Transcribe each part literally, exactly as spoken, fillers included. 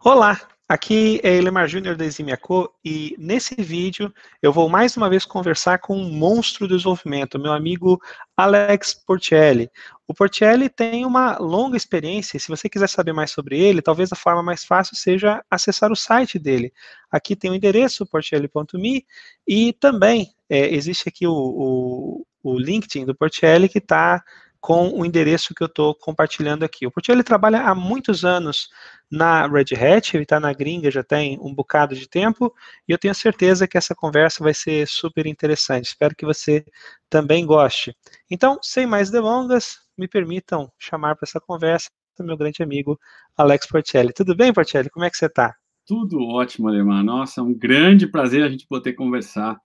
Olá, aqui é Elemar Júnior da Eximiaco e nesse vídeo eu vou mais uma vez conversar com um monstro do desenvolvimento, meu amigo Alex Portielli. O Portielli tem uma longa experiência e se você quiser saber mais sobre ele, talvez a forma mais fácil seja acessar o site dele. Aqui tem o endereço, portielli ponto me, e também é, existe aqui o, o, o LinkedIn do Portielli que está com o endereço que eu estou compartilhando aqui. O Portielli trabalha há muitos anos na Red Hat, ele está na gringa já tem um bocado de tempo, e eu tenho certeza que essa conversa vai ser super interessante. Espero que você também goste. Então, sem mais delongas, me permitam chamar para essa conversa o meu grande amigo Alex Portielli. Tudo bem, Portielli? Como é que você está? Tudo ótimo, Alemão. Nossa, é um grande prazer a gente poder conversar.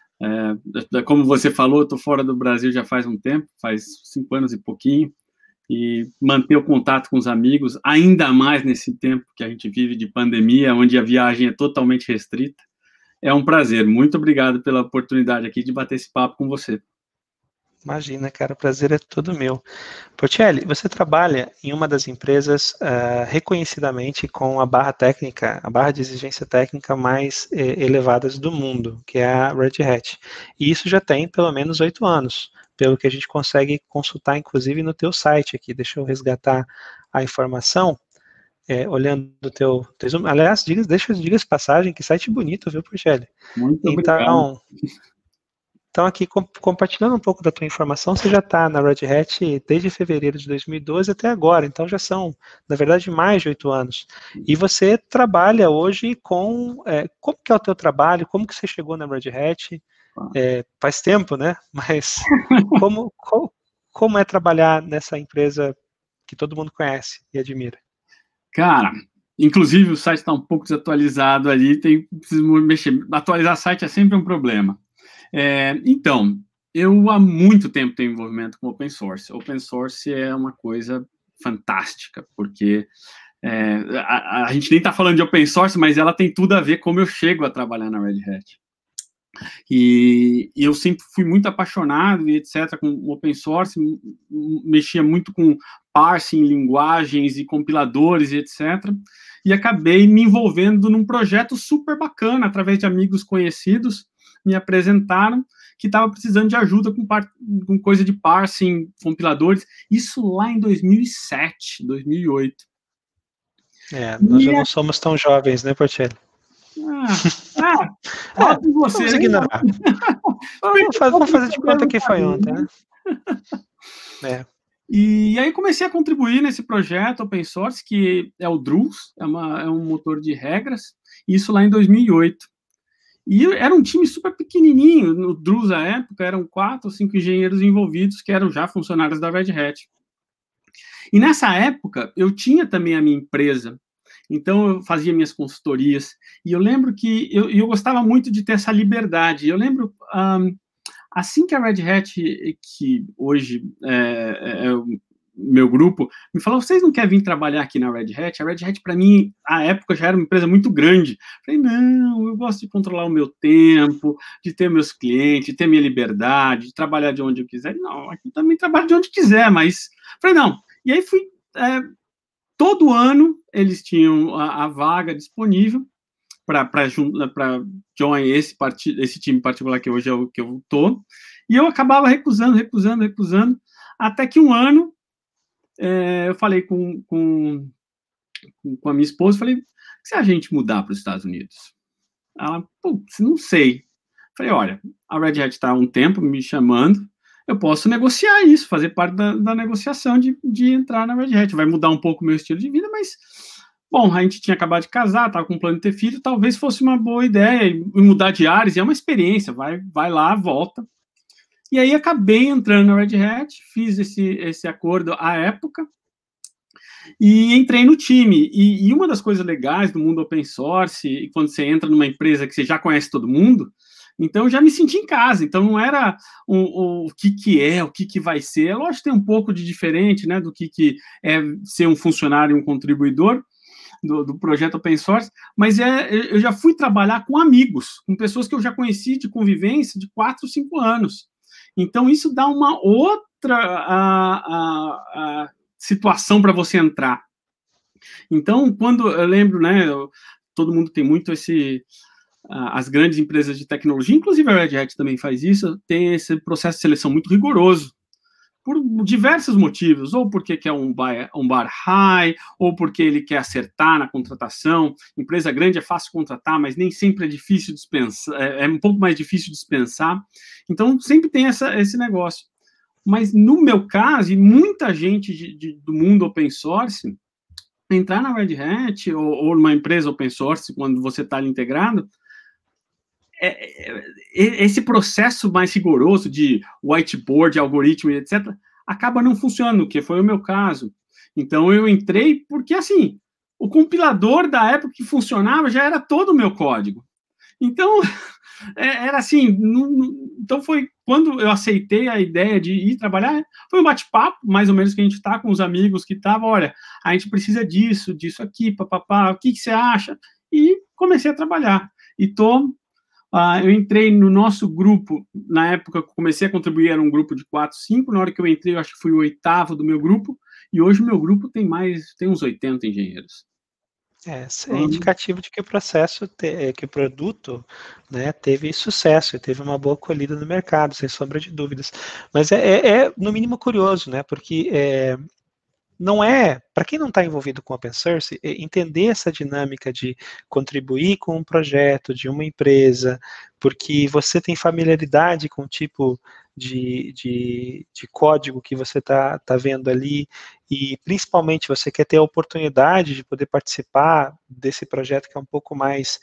É, como você falou, eu estou fora do Brasil já faz um tempo, faz cinco anos e pouquinho, e manter o contato com os amigos, ainda mais nesse tempo que a gente vive de pandemia, onde a viagem é totalmente restrita, é um prazer. Muito obrigado pela oportunidade aqui de bater esse papo com você. Imagina, cara, o prazer é todo meu. Portielli, você trabalha em uma das empresas uh, reconhecidamente com a barra técnica, a barra de exigência técnica mais eh, elevadas do mundo, que é a Red Hat. E isso já tem pelo menos oito anos, pelo que a gente consegue consultar, inclusive, no teu site aqui. Deixa eu resgatar a informação, é, olhando o teu, teu Zoom. Aliás, diga, deixa eu diga passagem, que site bonito, viu, Portielli? Muito obrigado. Então, Então, aqui, com, compartilhando um pouco da tua informação, você já está na Red Hat desde fevereiro de dois mil e doze até agora, então já são, na verdade, mais de oito anos. E você trabalha hoje com, é, como que é o teu trabalho, como que você chegou na Red Hat? É, faz tempo, né? Mas como, como, como é trabalhar nessa empresa que todo mundo conhece e admira? Cara, inclusive o site está um pouco desatualizado ali, tem, preciso mexer. Atualizar site é sempre um problema. É, então, eu há muito tempo tenho envolvimento com open source. Open source é uma coisa fantástica, porque é, a, a gente nem está falando de open source, mas ela tem tudo a ver com como eu chego a trabalhar na Red Hat. E, e eu sempre fui muito apaixonado, e etcétera, com open source, mexia muito com parsing, linguagens e compiladores, e etcétera. E acabei me envolvendo num projeto super bacana, através de amigos conhecidos, me apresentaram que estava precisando de ajuda com, com coisa de parsing, compiladores, isso lá em dois mil e sete, dois mil e oito. É, nós e já é... não somos tão jovens, né, Portielli? Ah, ah, é, você, vamos ignorar. vamos, fazer, vamos fazer de conta que foi ontem, né? É. E aí comecei a contribuir nesse projeto open source, que é o Druze, é, uma, é um motor de regras, isso lá em dois mil e oito. E era um time super pequenininho, no Druze à época, eram quatro ou cinco engenheiros envolvidos, que eram já funcionários da Red Hat. E nessa época, eu tinha também a minha empresa, então eu fazia minhas consultorias, e eu lembro que eu, eu gostava muito de ter essa liberdade. Eu lembro, um, assim que a Red Hat, que hoje é, é o meu grupo, me falou, vocês não querem vir trabalhar aqui na Red Hat? A Red Hat, para mim, à época, já era uma empresa muito grande. Eu falei, não, eu gosto de controlar o meu tempo, de ter meus clientes, de ter minha liberdade, de trabalhar de onde eu quiser. Não, aqui também trabalho de onde quiser, mas... Eu falei, não. E aí fui... É, todo ano, eles tinham a, a vaga disponível para join esse, esse time particular que hoje é o que eu estou, e eu acabava recusando, recusando, recusando, até que um ano é, eu falei com, com, com a minha esposa, falei, se a gente mudar para os Estados Unidos? Ela, putz, não sei. Falei, olha, a Red Hat está há um tempo me chamando, eu posso negociar isso, fazer parte da, da negociação de, de entrar na Red Hat. Vai mudar um pouco o meu estilo de vida, mas, bom, a gente tinha acabado de casar, estava com plano de ter filho, talvez fosse uma boa ideia, e mudar de áreas, e é uma experiência, vai, vai lá, volta. E aí acabei entrando na Red Hat, fiz esse, esse acordo à época, e entrei no time. E, e uma das coisas legais do mundo open source, e quando você entra numa empresa que você já conhece todo mundo, então eu já me senti em casa. Então não era o, o, o que, que é, o que, que vai ser. É lógico que tem um pouco de diferente, né, do que, que é ser um funcionário e um contribuidor do, do projeto open source, mas é, eu já fui trabalhar com amigos, com pessoas que eu já conheci de convivência de quatro, cinco anos. Então isso dá uma outra a, a, a situação para você entrar. Então, quando eu lembro, né, eu, todo mundo tem muito esse, uh, as grandes empresas de tecnologia, inclusive a Red Hat também faz isso, tem esse processo de seleção muito rigoroso, por diversos motivos, ou porque quer um bar, um bar high, ou porque ele quer acertar na contratação. Empresa grande é fácil contratar, mas nem sempre é difícil dispensar, é, é um pouco mais difícil dispensar. Então, sempre tem essa, esse negócio. Mas, no meu caso, e muita gente de, de, do mundo open source, entrar na Red Hat ou, ou numa empresa open source, quando você está ali integrado, É, é, esse processo mais rigoroso de whiteboard, algoritmo, etcétera, acaba não funcionando, que foi o meu caso. Então, eu entrei porque, assim, o compilador da época que funcionava já era todo o meu código. Então, é, era assim, não, não, então foi quando eu aceitei a ideia de ir trabalhar, foi um bate-papo, mais ou menos, que a gente está com os amigos que estavam, olha, a gente precisa disso, disso aqui, papapá, o que, que você acha? E comecei a trabalhar. E estou... Uh, eu entrei no nosso grupo, na época que eu comecei a contribuir, era um grupo de quatro, cinco, na hora que eu entrei, eu acho que fui o oitavo do meu grupo, e hoje o meu grupo tem mais, tem uns oitenta engenheiros. É, é indicativo de que o processo, te, que o produto, né, teve sucesso, teve uma boa acolhida no mercado, sem sombra de dúvidas. Mas é, é, é no mínimo curioso, né, porque é, não é, para quem não está envolvido com open source, entender essa dinâmica de contribuir com um projeto de uma empresa, porque você tem familiaridade com o tipo de, de, de código que você está tá vendo ali, e principalmente você quer ter a oportunidade de poder participar desse projeto que é um pouco mais,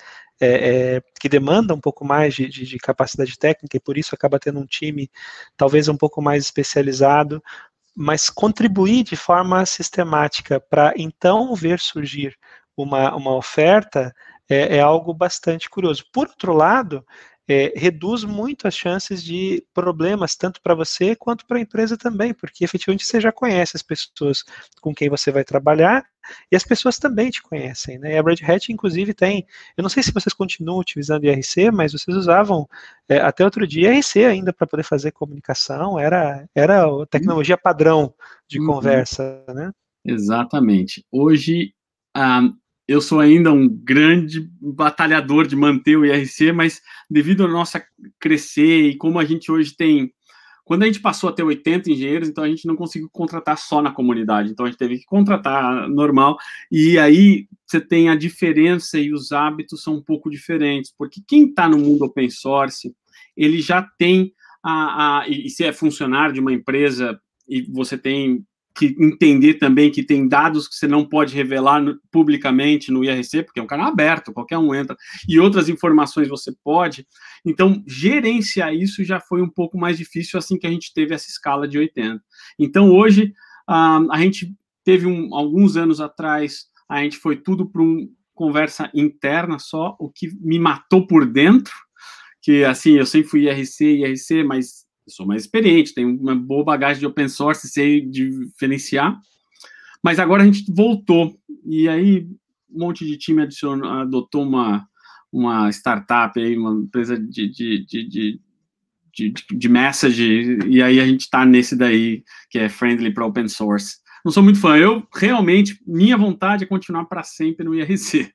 é, é, que demanda um pouco mais de, de, de capacidade técnica, e por isso acaba tendo um time talvez um pouco mais especializado, mas contribuir de forma sistemática para então ver surgir uma, uma oferta é, é algo bastante curioso. Por outro lado, é, reduz muito as chances de problemas, tanto para você quanto para a empresa também, porque efetivamente você já conhece as pessoas com quem você vai trabalhar e as pessoas também te conhecem, né? A Red Hat, inclusive, tem, eu não sei se vocês continuam utilizando I R C, mas vocês usavam é, até outro dia I R C ainda para poder fazer comunicação, era, era a tecnologia padrão de uhum. conversa, né? Exatamente. Hoje, ah, eu sou ainda um grande batalhador de manter o I R C, mas devido a nossa crescer e como a gente hoje tem... Quando a gente passou a ter oitenta engenheiros, então a gente não conseguiu contratar só na comunidade, então a gente teve que contratar normal, e aí você tem a diferença e os hábitos são um pouco diferentes, porque quem está no mundo open source, ele já tem, a, a, e se é funcionário de uma empresa, e você tem que entender também que tem dados que você não pode revelar no, publicamente no I R C, porque é um canal aberto, qualquer um entra, e outras informações você pode. Então, gerenciar isso já foi um pouco mais difícil assim que a gente teve essa escala de oitenta. Então, hoje, uh, a gente teve um, alguns anos atrás, a gente foi tudo para uma conversa interna só, o que me matou por dentro, que assim, eu sempre fui I R C, I R C, mas eu sou mais experiente, tenho uma boa bagagem de open source, sei diferenciar, mas agora a gente voltou, e aí um monte de time adicionou, adotou uma, uma startup, aí, uma empresa de, de, de, de, de, de message, e aí a gente está nesse daí, que é friendly para open source. Não sou muito fã, eu realmente, minha vontade é continuar para sempre no I R C.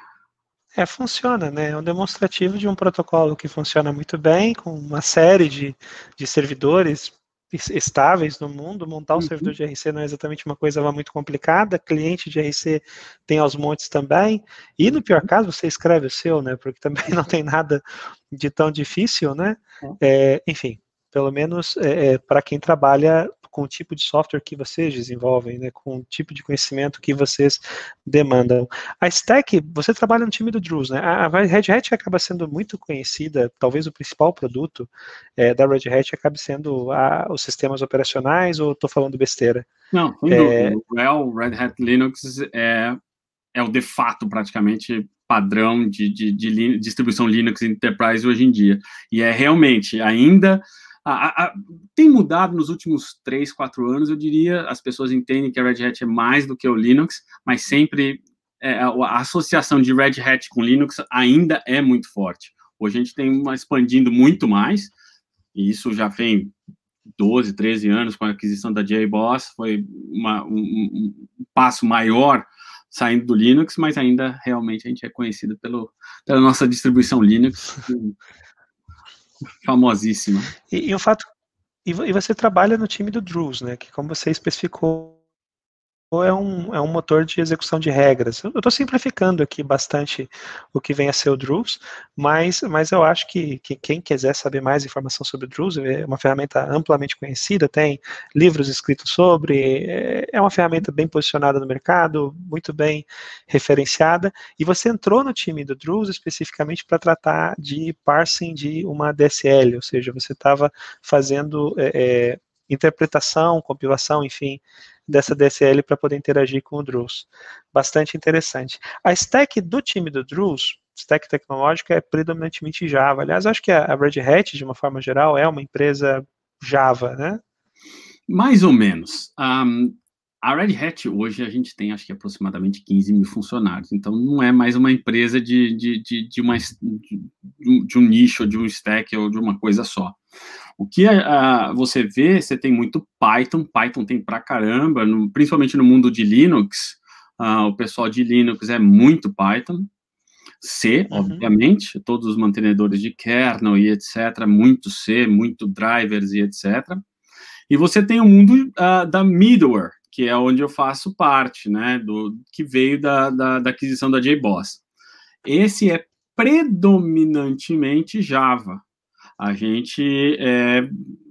É, funciona, né? É um demonstrativo de um protocolo que funciona muito bem, com uma série de, de servidores estáveis no mundo. Montar um uhum. servidor de I R C não é exatamente uma coisa lá muito complicada, cliente de I R C tem aos montes também, e no pior caso você escreve o seu, né? Porque também não tem nada de tão difícil, né? É, enfim, pelo menos é, para quem trabalha com o tipo de software que vocês desenvolvem, né, com o tipo de conhecimento que vocês demandam. A Stack, você trabalha no time do Druze, né? A Red Hat acaba sendo muito conhecida, talvez o principal produto é, da Red Hat acabe sendo a, os sistemas operacionais, ou estou falando besteira? Não, sem é... dúvida. O Well, Red Hat Linux é, é o de fato praticamente padrão de, de, de distribuição Linux Enterprise hoje em dia. E é realmente, ainda... A, a, tem mudado nos últimos três, quatro anos, eu diria, as pessoas entendem que a Red Hat é mais do que o Linux, mas sempre é, a, a associação de Red Hat com Linux ainda é muito forte. Hoje a gente tem uma expandindo muito mais, e isso já tem doze, treze anos com a aquisição da J B O S, foi uma, um, um passo maior, saindo do Linux, mas ainda realmente a gente é conhecido pelo, pela nossa distribuição Linux, famosíssima. E, e o fato, e, e você trabalha no time do Druze, né? Que como você especificou, é um, é um motor de execução de regras. Eu estou simplificando aqui bastante o que vem a ser o Druze, mas, mas eu acho que, que quem quiser saber mais informação sobre o Druze, é uma ferramenta amplamente conhecida, tem livros escritos sobre, é uma ferramenta bem posicionada no mercado, muito bem referenciada, e você entrou no time do Druze especificamente para tratar de parsing de uma D S L, ou seja, você estava fazendo é, é, interpretação, compilação, enfim, dessa D S L para poder interagir com o Druze. Bastante interessante. A stack do time do Druze, stack tecnológica, é predominantemente Java. Aliás, acho que a Red Hat, de uma forma geral, é uma empresa Java, né? Mais ou menos. Um, a Red Hat, hoje, a gente tem, acho que, aproximadamente quinze mil funcionários. Então, não é mais uma empresa de, de, de, de, uma, de, de um nicho, de um stack ou de uma coisa só. O que uh, você vê, você tem muito Python, Python tem pra caramba, no, principalmente no mundo de Linux, uh, o pessoal de Linux é muito Python, C, uhum. obviamente, todos os mantenedores de kernel e etcétera, muito C, muito drivers e etcétera. E você tem o mundo uh, da middleware, que é onde eu faço parte, né, do, que veio da, da, da aquisição da J B O S. Esse é predominantemente Java. A gente é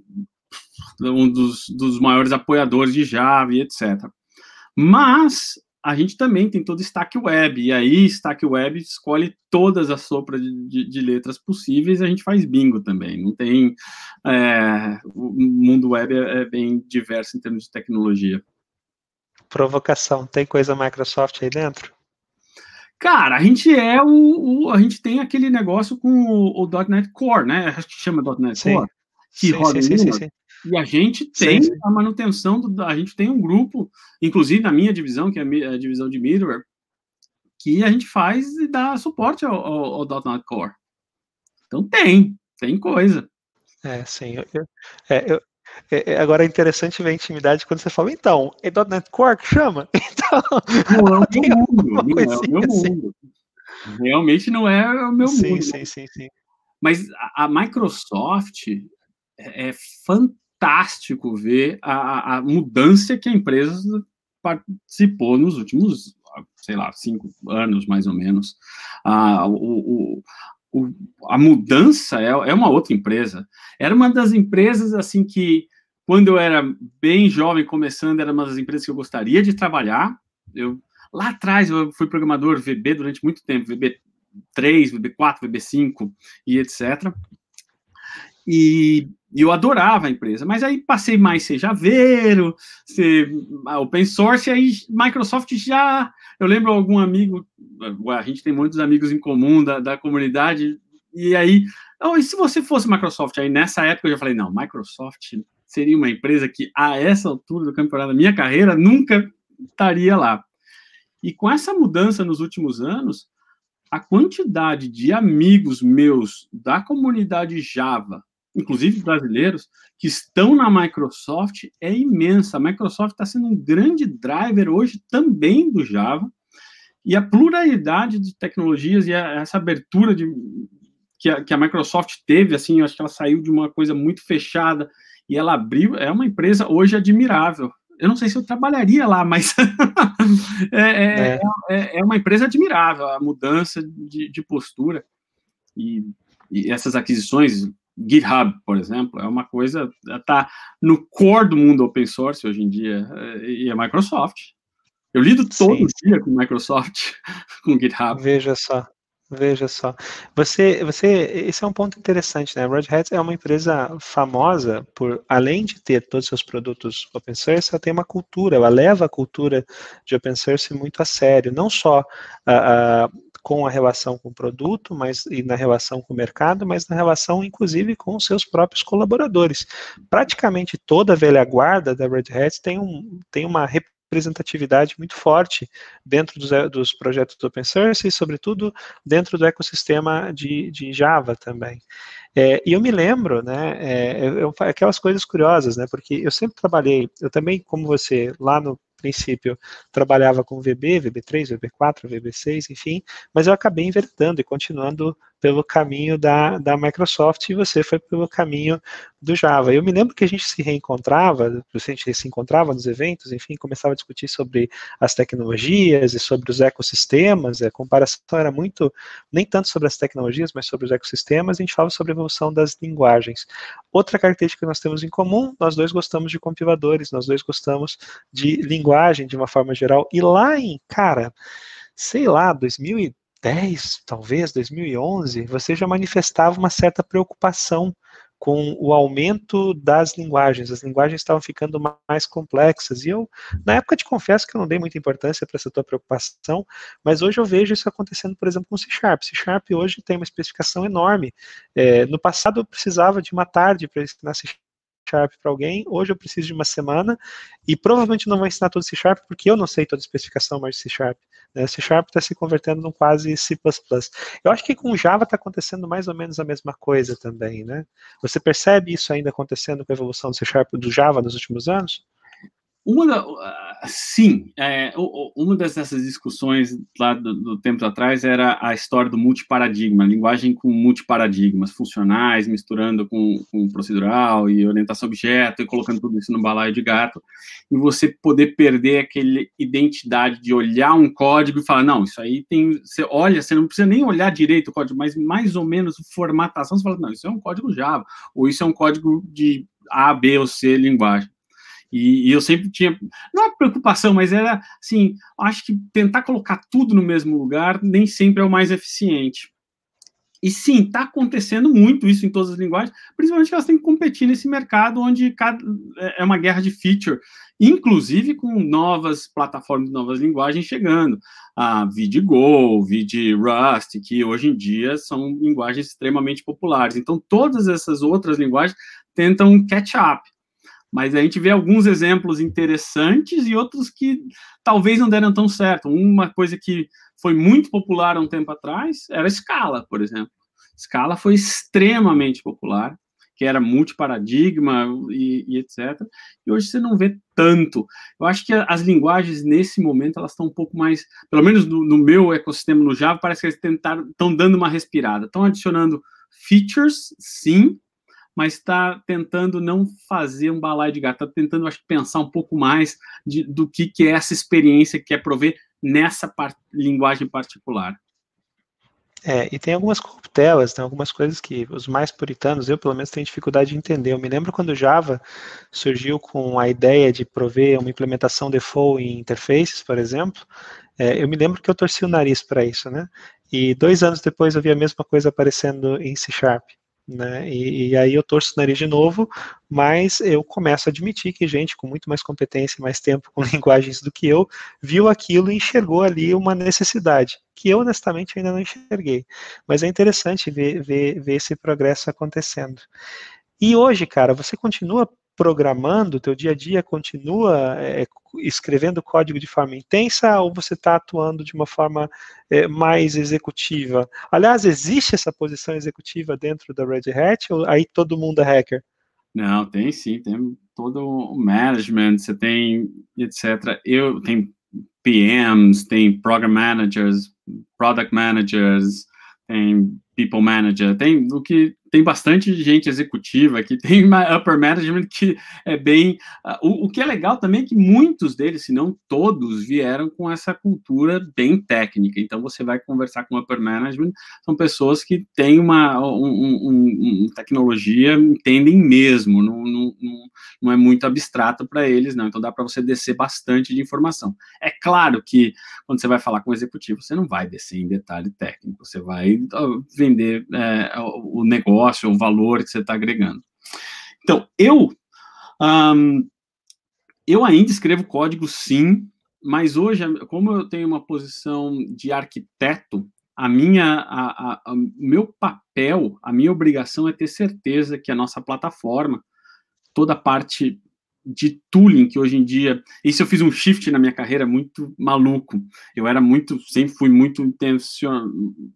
um dos, dos maiores apoiadores de Java e etcétera. Mas a gente também tem todo Stack Web, e aí Stack Web escolhe todas as sopas de, de, de letras possíveis, e a gente faz bingo também. Não tem... É, o mundo web é, é bem diverso em termos de tecnologia. Provocação, tem coisa Microsoft aí dentro? Cara, a gente é o, o, a gente tem aquele negócio com o, o .ponto net Core, né? Acho que chama .ponto net sim. Core, que sim, roda sim, em sim, Linux. sim, sim. E a gente tem sim, sim. a manutenção, do, a gente tem um grupo, inclusive na minha divisão, que é a divisão de middleware, que a gente faz e dá suporte ao, ao, ao .ponto net Core. Então tem, tem coisa. É, sim. Eu, eu, é, eu, é, agora é interessante ver a intimidade quando você fala, então, é .ponto net Core que chama? Então, não é o meu mundo, não é o meu assim. mundo. Realmente não é o meu sim, mundo. Sim, sim, sim. Mas a, a Microsoft é, é fantástico ver a, a mudança que a empresa participou nos últimos, sei lá, cinco anos, mais ou menos. Ah, o, o, a mudança é, é uma outra empresa. Era uma das empresas, assim, que, quando eu era bem jovem, começando, era uma das empresas que eu gostaria de trabalhar. Eu, lá atrás, eu fui programador V B durante muito tempo, V B três, V B quatro, V B cinco e etcétera. E eu adorava a empresa, mas aí passei mais ser javeiro, ser open source, aí Microsoft já... Eu lembro algum amigo, a gente tem muitos amigos em comum da, da comunidade, e aí, oh, e se você fosse Microsoft? Aí nessa época eu já falei, não, Microsoft seria uma empresa que a essa altura do campeonato da minha carreira nunca estaria lá. E com essa mudança nos últimos anos, a quantidade de amigos meus da comunidade Java, inclusive brasileiros, que estão na Microsoft, é imensa. A Microsoft está sendo um grande driver hoje também do Java, e a pluralidade de tecnologias e a, essa abertura de, que, a, que a Microsoft teve, assim, eu acho que ela saiu de uma coisa muito fechada, e ela abriu, é uma empresa hoje admirável. Eu não sei se eu trabalharia lá, mas é, é, é. é uma empresa admirável, a mudança de, de postura, e, e essas aquisições... GitHub, por exemplo, é uma coisa, está no core do mundo open source hoje em dia, e é Microsoft. Eu lido todo sim, dia sim. com Microsoft, com GitHub. Veja só, veja só. Você, você, esse é um ponto interessante, né? A Red Hat é uma empresa famosa por, além de ter todos os seus produtos open source, ela tem uma cultura, ela leva a cultura de open source muito a sério, não só a, a com a relação com o produto, mas e na relação com o mercado, mas na relação, inclusive, com os seus próprios colaboradores. Praticamente toda a velha guarda da Red Hat tem, um, tem uma representatividade muito forte dentro dos, dos projetos do open source e, sobretudo, dentro do ecossistema de, de Java também. É, e eu me lembro, né, é, eu, aquelas coisas curiosas, né, porque eu sempre trabalhei, eu também, como você, lá no princípio, trabalhava com V B, V B três, V B quatro, V B seis, enfim, mas eu acabei enveredando e continuando pelo caminho da, da Microsoft, e você foi pelo caminho do Java. Eu me lembro que a gente se reencontrava, a gente se encontrava nos eventos, enfim, começava a discutir sobre as tecnologias e sobre os ecossistemas, a comparação era muito, nem tanto sobre as tecnologias, mas sobre os ecossistemas, e a gente falava sobre a evolução das linguagens. Outra característica que nós temos em comum, nós dois gostamos de compiladores, nós dois gostamos de linguagem de uma forma geral, e lá em, cara, sei lá, dois mil e dez, talvez, dois mil e onze, você já manifestava uma certa preocupação com o aumento das linguagens. As linguagens estavam ficando mais complexas, e eu, na época, te confesso que eu não dei muita importância para essa tua preocupação, mas hoje eu vejo isso acontecendo, por exemplo, com C Sharp. C Sharp hoje tem uma especificação enorme. É, no passado eu precisava de uma tarde para ensinar C Sharp para alguém, hoje eu preciso de uma semana, e provavelmente não vou ensinar todo C Sharp, porque eu não sei toda a especificação mais de C Sharp. Né? C Sharp está se convertendo num quase C plus plus. Eu acho que com Java está acontecendo mais ou menos a mesma coisa também, né? Você percebe isso ainda acontecendo com a evolução do C Sharp, do Java nos últimos anos? Uma da, sim, é, uma dessas discussões lá do, do tempo atrás era a história do multiparadigma, linguagem com multiparadigmas, funcionais, misturando com, com procedural e orientação a objeto, e colocando tudo isso no balaio de gato, e você poder perder aquela identidade de olhar um código e falar, não, isso aí tem, você olha, você não precisa nem olhar direito o código, mas mais ou menos formatação, você fala, não, isso é um código Java, ou isso é um código de A, B ou C linguagem. E, e eu sempre tinha, não é preocupação, mas era, assim, acho que tentar colocar tudo no mesmo lugar nem sempre é o mais eficiente. E sim, está acontecendo muito isso em todas as linguagens, principalmente que elas têm que competir nesse mercado onde cada, é uma guerra de feature, inclusive com novas plataformas, novas linguagens chegando. A VidGo, VidRust, que hoje em dia são linguagens extremamente populares. Então, todas essas outras linguagens tentam catch up. Mas a gente vê alguns exemplos interessantes e outros que talvez não deram tão certo. Uma coisa que foi muito popular há um tempo atrás era a Scala, por exemplo. Scala foi extremamente popular, que era multiparadigma e, e etcétera. E hoje você não vê tanto. Eu acho que as linguagens, nesse momento, elas estão um pouco mais, pelo menos no, no meu ecossistema no Java, parece que eles tentaram, estão dando uma respirada. Estão adicionando features, sim, mas está tentando não fazer um balaio de gato, está tentando, acho que, pensar um pouco mais de, do que, que é essa experiência que quer prover nessa par linguagem particular. É, e tem algumas corruptelas, tem algumas coisas que os mais puritanos, eu pelo menos tenho dificuldade de entender. Eu me lembro quando o Java surgiu com a ideia de prover uma implementação default em interfaces, por exemplo, é, eu me lembro que eu torci o nariz para isso, né? E dois anos depois eu vi a mesma coisa aparecendo em C Sharp. Né? E, e aí eu torço o nariz de novo, mas eu começo a admitir que gente com muito mais competência e mais tempo com linguagens do que eu, viu aquilo e enxergou ali uma necessidade, que eu honestamente ainda não enxerguei. Mas é interessante ver, ver, ver esse progresso acontecendo. E hoje, cara, você continua programando, o teu dia a dia continua é, escrevendo código de forma intensa, ou você está atuando de uma forma é, mais executiva? Aliás, existe essa posição executiva dentro da Red Hat, ou aí todo mundo é hacker? Não, tem sim, tem todo o management, você tem, etcétera. Eu tenho P Ms, tem Program Managers, Product Managers, tem People Manager, tem o que tem bastante gente executiva aqui, tem upper management que é bem... Uh, o, o que é legal também é que muitos deles, se não todos, vieram com essa cultura bem técnica. Então, você vai conversar com upper management, são pessoas que têm uma um, um, um, tecnologia, entendem mesmo, não, não, não é muito abstrato para eles, não. Então, dá para você descer bastante de informação. É claro que, quando você vai falar com o executivo, você não vai descer em detalhe técnico, você vai uh, vender é, o negócio, o valor que você está agregando. Então, eu, um, eu ainda escrevo código, sim, mas hoje, como eu tenho uma posição de arquiteto, a minha, a, a, a, o meu papel, a minha obrigação é ter certeza que a nossa plataforma, toda a parte de tooling, que hoje em dia, isso eu fiz um shift na minha carreira muito maluco, eu era muito, sempre fui muito intencional,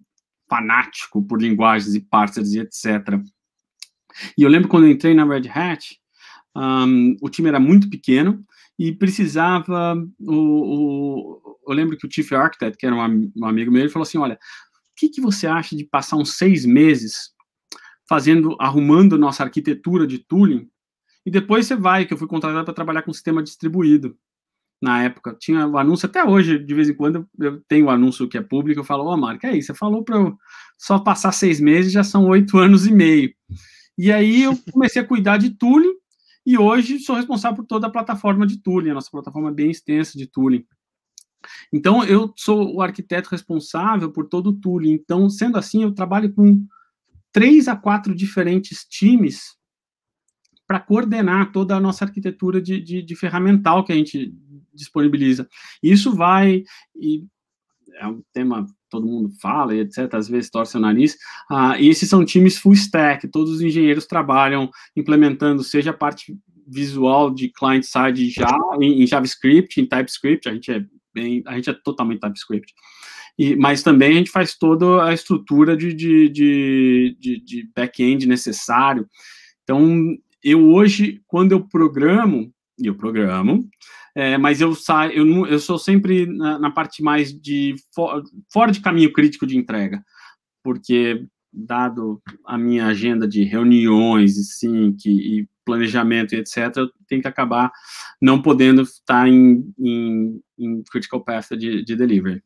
fanático por linguagens e parsers e etcétera. E eu lembro quando eu entrei na Red Hat, um, o time era muito pequeno, e precisava, o, o, eu lembro que o Chief Architect, que era um, um amigo meu, ele falou assim, olha, o que, que você acha de passar uns seis meses fazendo, arrumando nossa arquitetura de tooling, e depois você vai, que eu fui contratado para trabalhar com sistema distribuído. Na época, tinha o anúncio, até hoje, de vez em quando, eu tenho o anúncio que é público, eu falo, ô, oh, Marco, é isso, você falou para eu só passar seis meses, já são oito anos e meio. E aí eu comecei a cuidar de tooling, e hoje sou responsável por toda a plataforma de tooling, a nossa plataforma é bem extensa de tooling. Então, eu sou o arquiteto responsável por todo o tooling. Então, sendo assim, eu trabalho com três a quatro diferentes times para coordenar toda a nossa arquitetura de, de, de ferramental que a gente disponibiliza. Isso vai, e é um tema que todo mundo fala, e etcétera, às vezes torce o nariz, ah, e esses são times full stack, todos os engenheiros trabalham implementando, seja a parte visual de client-side já, em, em JavaScript, em TypeScript, a gente é bem, a gente é totalmente TypeScript, e, mas também a gente faz toda a estrutura de, de, de, de, de back-end necessário. Então, eu hoje, quando eu programo, e eu programo, é, mas eu saio, eu, não, eu sou sempre na, na parte mais de for, fora de caminho crítico de entrega, porque dado a minha agenda de reuniões e sync e planejamento e etcétera, eu tenho que acabar não podendo estar em, em, em critical path de, de delivery.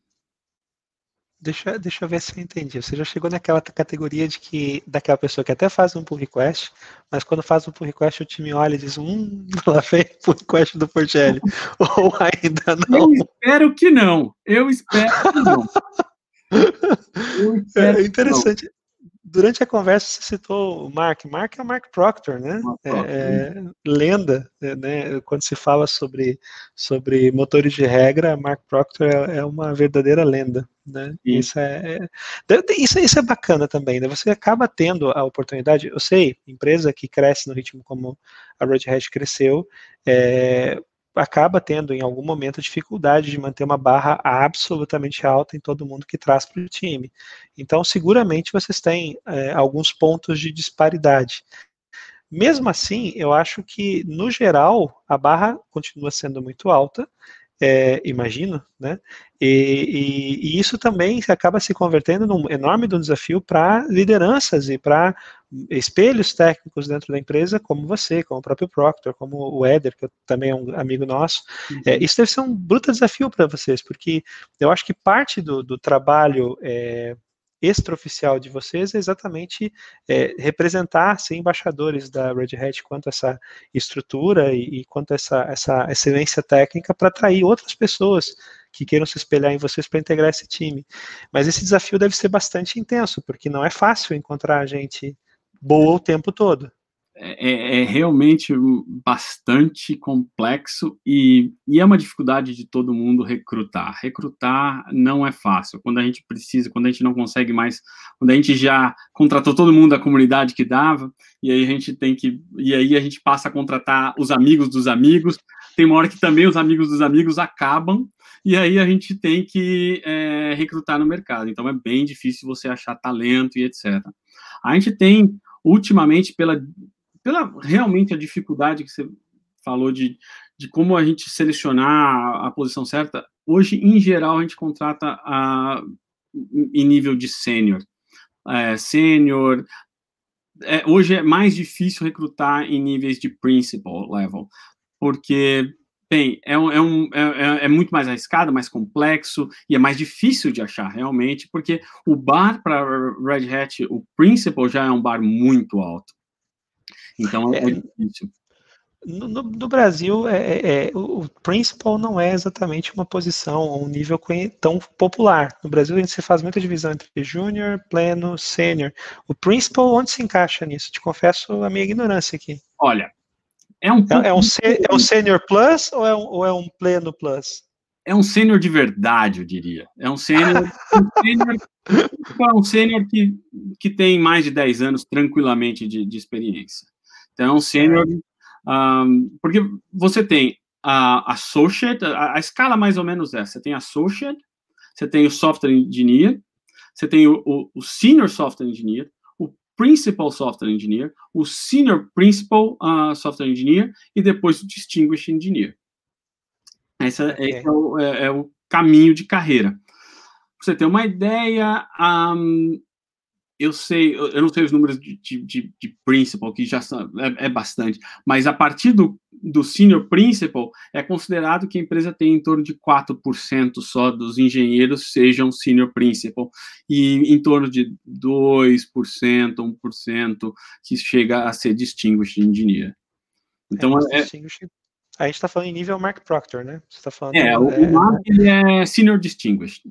Deixa, deixa eu ver se eu entendi. Você já chegou naquela categoria de que daquela pessoa que até faz um pull request, mas quando faz um pull request o time olha e diz, hum, lá vem o pull request do Portielli. Ou ainda não? Eu espero que não. Eu espero que não. Eu espero é interessante. Que não. Durante a conversa você citou o Mark. Mark é o Mark Proctor, né? É, é, lenda, né? Quando se fala sobre, sobre motores de regra, Mark Proctor é, é uma verdadeira lenda, né? Isso é, é, isso, isso é bacana também, né? Você acaba tendo a oportunidade, eu sei, empresa que cresce no ritmo como a Red Hat cresceu, é, acaba tendo em algum momento dificuldade de manter uma barra absolutamente alta em todo mundo que traz para o time. Então, seguramente vocês têm é, alguns pontos de disparidade. Mesmo assim, eu acho que, no geral, a barra continua sendo muito alta, é, imagino, né? E, e, e isso também acaba se convertendo num enorme desafio para lideranças e para espelhos técnicos dentro da empresa, como você, como o próprio Proctor, como o Éder, que também é um amigo nosso. Uhum. É, isso deve ser um bruto desafio para vocês, porque eu acho que parte do, do trabalho é, extraoficial de vocês é exatamente é, representar, ser embaixadores da Red Hat quanto a essa estrutura e, e quanto a essa, essa excelência técnica para atrair outras pessoas que queiram se espelhar em vocês para integrar esse time. Mas esse desafio deve ser bastante intenso, porque não é fácil encontrar gente boa o tempo todo. É, é realmente bastante complexo e, e é uma dificuldade de todo mundo recrutar. Recrutar não é fácil. Quando a gente precisa, quando a gente não consegue mais, quando a gente já contratou todo mundo da comunidade que dava, e aí a gente tem que, e aí a gente passa a contratar os amigos dos amigos, tem uma hora que também os amigos dos amigos acabam, e aí a gente tem que é, recrutar no mercado. Então é bem difícil você achar talento e etcétera. A gente tem, ultimamente, pela pela realmente a dificuldade que você falou de, de como a gente selecionar a, a posição certa, hoje, em geral, a gente contrata a, em nível de sênior. É, sênior, é, hoje é mais difícil recrutar em níveis de principal level, porque, bem, é, um, é, um, é, é muito mais arriscado, mais complexo, e é mais difícil de achar, realmente, porque o bar para Red Hat, o principal, já é um bar muito alto. Então, é, é difícil. No, no, no Brasil, é, é, o principal não é exatamente uma posição, um nível tão popular. No Brasil, a gente se faz muita divisão entre júnior, pleno, sênior. O principal, onde se encaixa nisso? Te confesso a minha ignorância aqui. Olha, é um pouco... É, é um, é um sênior plus ou é um, ou é um pleno plus? É um sênior de verdade, eu diria. É um sênior... é um sênior que, que tem mais de dez anos, tranquilamente, de, de experiência. Então, é um sênior... Um, porque você tem a associate, a, a escala mais ou menos é, você tem associate, você tem o software engineer, você tem o, o, o senior software engineer, o principal software engineer, o senior principal uh, software engineer e depois o distinguished engineer. Essa, okay. Esse é o, é, é o caminho de carreira. Pra você ter uma ideia, um, eu sei, eu não sei os números de, de, de principal, que já são, é, é bastante, mas a partir do, do senior principal, é considerado que a empresa tem em torno de quatro por cento só dos engenheiros sejam senior principal, e em torno de dois por cento, um por cento que chega a ser distinguished engineer. Então, é, é, a gente está falando em nível Mark Proctor, né? Você tá falando, é, o, é, o Mark ele é senior distinguished.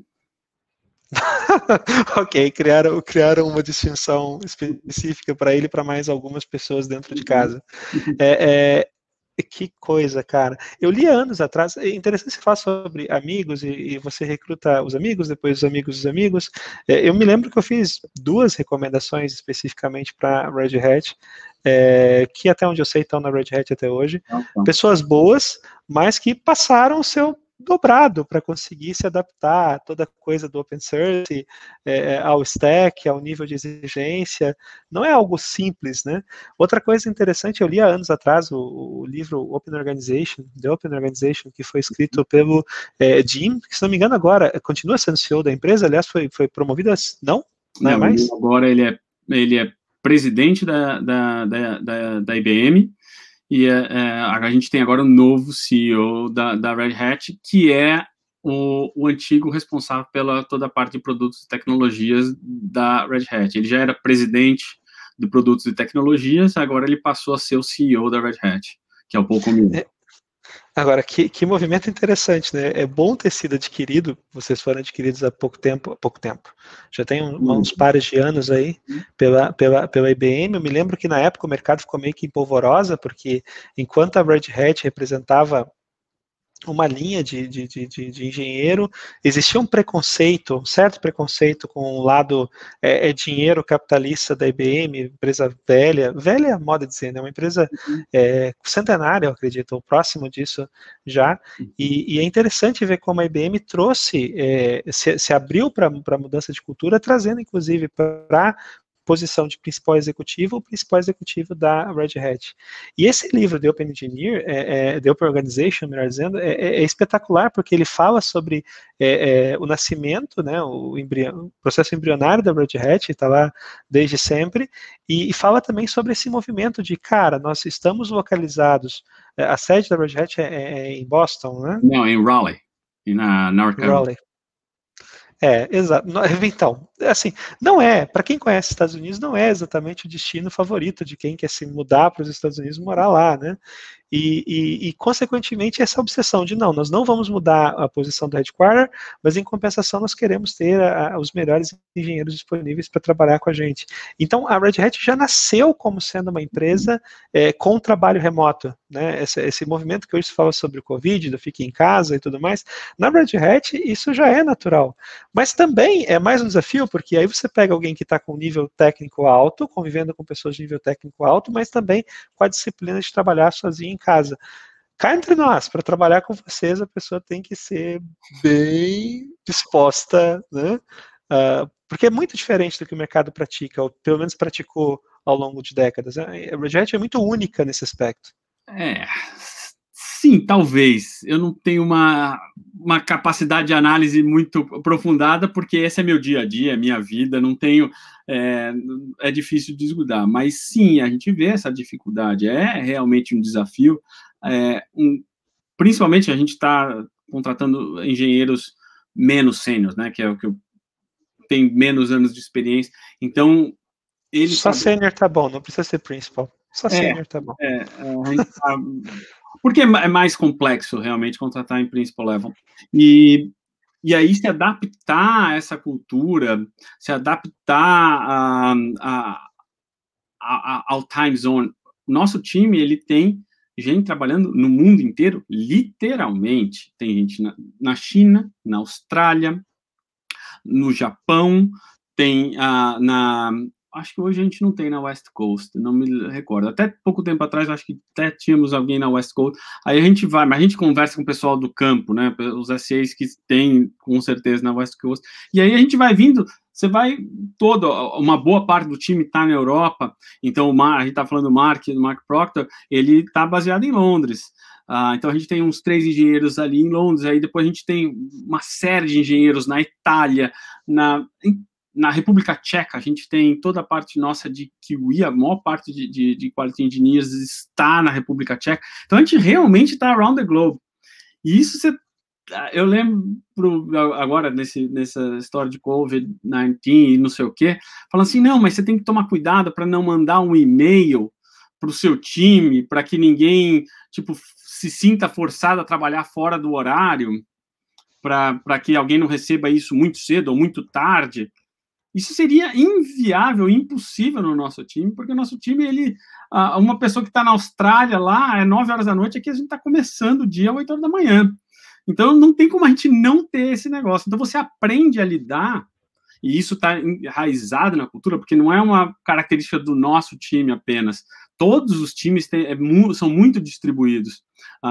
Ok, criaram, criaram uma distinção específica para ele e para mais algumas pessoas dentro de casa. É, é, que coisa, cara. Eu li anos atrás, é interessante você falar sobre amigos e, e você recruta os amigos, depois os amigos dos amigos. É, eu me lembro que eu fiz duas recomendações especificamente para Red Hat, é, que até onde eu sei estão na Red Hat até hoje. Uhum. Pessoas boas, mas que passaram o seu dobrado para conseguir se adaptar a toda coisa do open source, é, ao stack, ao nível de exigência. Não é algo simples, né? Outra coisa interessante, eu li há anos atrás o, o livro Open Organization, The Open Organization, que foi escrito pelo é, Jim, que, se não me engano agora, continua sendo C E O da empresa, aliás, foi, foi promovido a... Não? Não, não é mais? Agora ele é, ele é presidente da, da, da, da, da I B M, e é, é, a gente tem agora um novo C E O da, da Red Hat, que é o, o antigo responsável pela toda a parte de produtos e tecnologias da Red Hat. Ele já era presidente de produtos e tecnologias, agora ele passou a ser o C E O da Red Hat, que é o Paul Comino. É. Agora, que, que movimento interessante, né? É bom ter sido adquirido, vocês foram adquiridos há pouco tempo, há pouco tempo. Já tem um, uhum. uns pares de anos aí pela, pela, pela I B M. Eu me lembro que na época o mercado ficou meio que em polvorosa, porque enquanto a Red Hat representava uma linha de, de, de, de engenheiro, existia um preconceito, um certo preconceito com o lado é, é dinheiro capitalista da I B M, empresa velha, velha é a moda de dizer, né, uma empresa é, centenária, eu acredito, ou próximo disso já, e, e é interessante ver como a I B M trouxe, é, se, se abriu para a mudança de cultura, trazendo inclusive para posição de principal executivo, o principal executivo da Red Hat. E esse livro, The Open Engineer, é, é, The Open Organization, melhor dizendo, é, é espetacular, porque ele fala sobre é, é, o nascimento, né, o, embrião, o processo embrionário da Red Hat, está lá desde sempre, e, e fala também sobre esse movimento de, cara, nós estamos localizados, a sede da Red Hat é, é em Boston, né? Não, em Raleigh, na North Carolina. Raleigh. É, exato. Então, assim, não é, para quem conhece os Estados Unidos, não é exatamente o destino favorito de quem quer se mudar para os Estados Unidos e morar lá, né? E, e, e, consequentemente, essa obsessão de, não, nós não vamos mudar a posição do headquarter, mas, em compensação, nós queremos ter a, a, os melhores engenheiros disponíveis para trabalhar com a gente. Então, a Red Hat já nasceu como sendo uma empresa é, com trabalho remoto, né? Esse, esse movimento que hoje se fala sobre o Covid, do fique em casa e tudo mais, na Red Hat, isso já é natural. Mas também é mais um desafio, porque aí você pega alguém que está com nível técnico alto, convivendo com pessoas de nível técnico alto, mas também com a disciplina de trabalhar sozinho em casa. Cá entre nós, para trabalhar com vocês, a pessoa tem que ser bem disposta, né? Uh, porque é muito diferente do que o mercado pratica, ou pelo menos praticou ao longo de décadas. A Red Hat é muito única nesse aspecto. É... Sim, talvez. Eu não tenho uma, uma capacidade de análise muito aprofundada, porque esse é meu dia a dia, é minha vida, não tenho... É, é difícil de desgrudar. Mas, sim, a gente vê essa dificuldade. É realmente um desafio. É, um, principalmente, a gente está contratando engenheiros menos sênios, né? Que é o que eu, tem menos anos de experiência. Então, eles... Só sênior tá bom, não precisa ser principal. Só é, sênior tá bom. É, a gente tá... Porque é mais complexo, realmente, contratar em principal level. E, e aí, se adaptar a essa cultura, se adaptar a, a, a, ao time zone. Nosso time, ele tem gente trabalhando no mundo inteiro, literalmente. Tem gente na, na China, na Austrália, no Japão, tem uh, na... Acho que hoje a gente não tem na West Coast, não me recordo. Até pouco tempo atrás, acho que até tínhamos alguém na West Coast. Aí a gente vai, mas a gente conversa com o pessoal do campo, né? Os S As que tem, com certeza, na West Coast. E aí a gente vai vindo, você vai toda, uma boa parte do time está na Europa. Então, o Mar, a gente está falando do Mark, do Mark Proctor, ele está baseado em Londres. Uh, então, a gente tem uns três engenheiros ali em Londres, aí depois a gente tem uma série de engenheiros na Itália, na, na República Tcheca, a gente tem toda a parte nossa de Kiwi, a maior parte de, de, de Quality Engineers está na República Tcheca. Então, a gente realmente está around the globe. E isso você... Eu lembro agora, nesse, nessa história de covid dezenove e não sei o quê, falando assim, não, mas você tem que tomar cuidado para não mandar um e-mail para o seu time, para que ninguém, tipo, se sinta forçado a trabalhar fora do horário, para que alguém não receba isso muito cedo ou muito tarde. Isso seria inviável, impossível no nosso time, porque o nosso time, ele, uma pessoa que está na Austrália lá, é nove horas da noite, aqui a gente está começando o dia às oito horas da manhã. Então, não tem como a gente não ter esse negócio. Então, você aprende a lidar, e isso está enraizado na cultura, porque não é uma característica do nosso time apenas. Todos os times têm, é, são muito distribuídos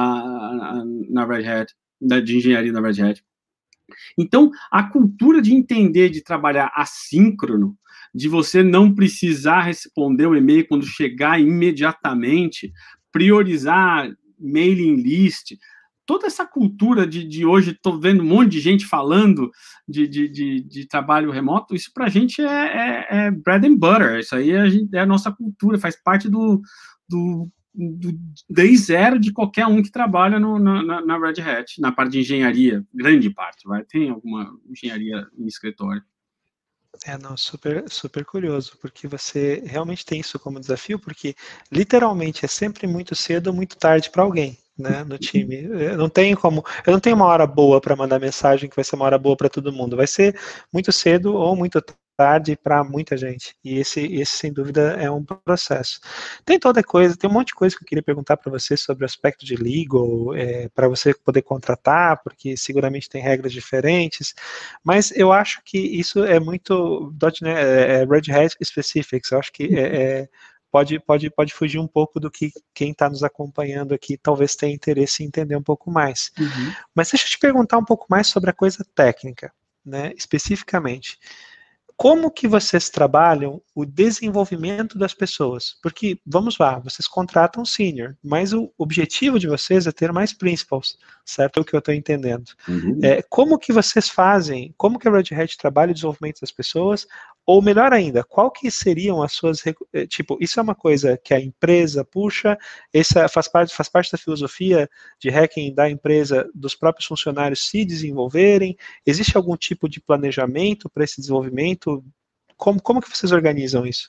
uh, na Red Hat, de engenharia na Red Hat. Então, a cultura de entender, de trabalhar assíncrono, de você não precisar responder o e-mail quando chegar imediatamente, priorizar mailing list, toda essa cultura de, de hoje, estou vendo um monte de gente falando de, de, de, de trabalho remoto, isso para a gente é, é, é bread and butter, isso aí é a, gente, é a nossa cultura, faz parte do, do, do day zero de qualquer um que trabalha no, na, na Red Hat, na parte de engenharia, grande parte, vai, tem alguma engenharia em escritório. É, não, super, super curioso, porque você realmente tem isso como desafio, porque literalmente é sempre muito cedo ou muito tarde para alguém, né, no time. Eu não tenho como, eu não tenho uma hora boa para mandar mensagem que vai ser uma hora boa para todo mundo. Vai ser muito cedo ou muito tarde para muita gente. E esse, esse, sem dúvida, é um processo. Tem toda coisa, tem um monte de coisa que eu queria perguntar para você sobre o aspecto de legal, é, para você poder contratar, porque seguramente tem regras diferentes, mas eu acho que isso é muito é, Red Hat specifics, eu acho que é, é, pode, pode, pode fugir um pouco do que quem está nos acompanhando aqui talvez tenha interesse em entender um pouco mais. Uhum. Mas deixa eu te perguntar um pouco mais sobre a coisa técnica, né, especificamente. Como que vocês trabalham o desenvolvimento das pessoas? Porque, vamos lá, vocês contratam senior, mas o objetivo de vocês é ter mais principals, certo? É o que eu estou entendendo. Uhum. É, como que vocês fazem, como que a Red Hat trabalha o desenvolvimento das pessoas? Ou melhor ainda, qual que seriam as suas, tipo, isso é uma coisa que a empresa puxa, essa faz parte, faz parte da filosofia de hacking da empresa, dos próprios funcionários se desenvolverem? Existe algum tipo de planejamento para esse desenvolvimento? Como, como que vocês organizam isso?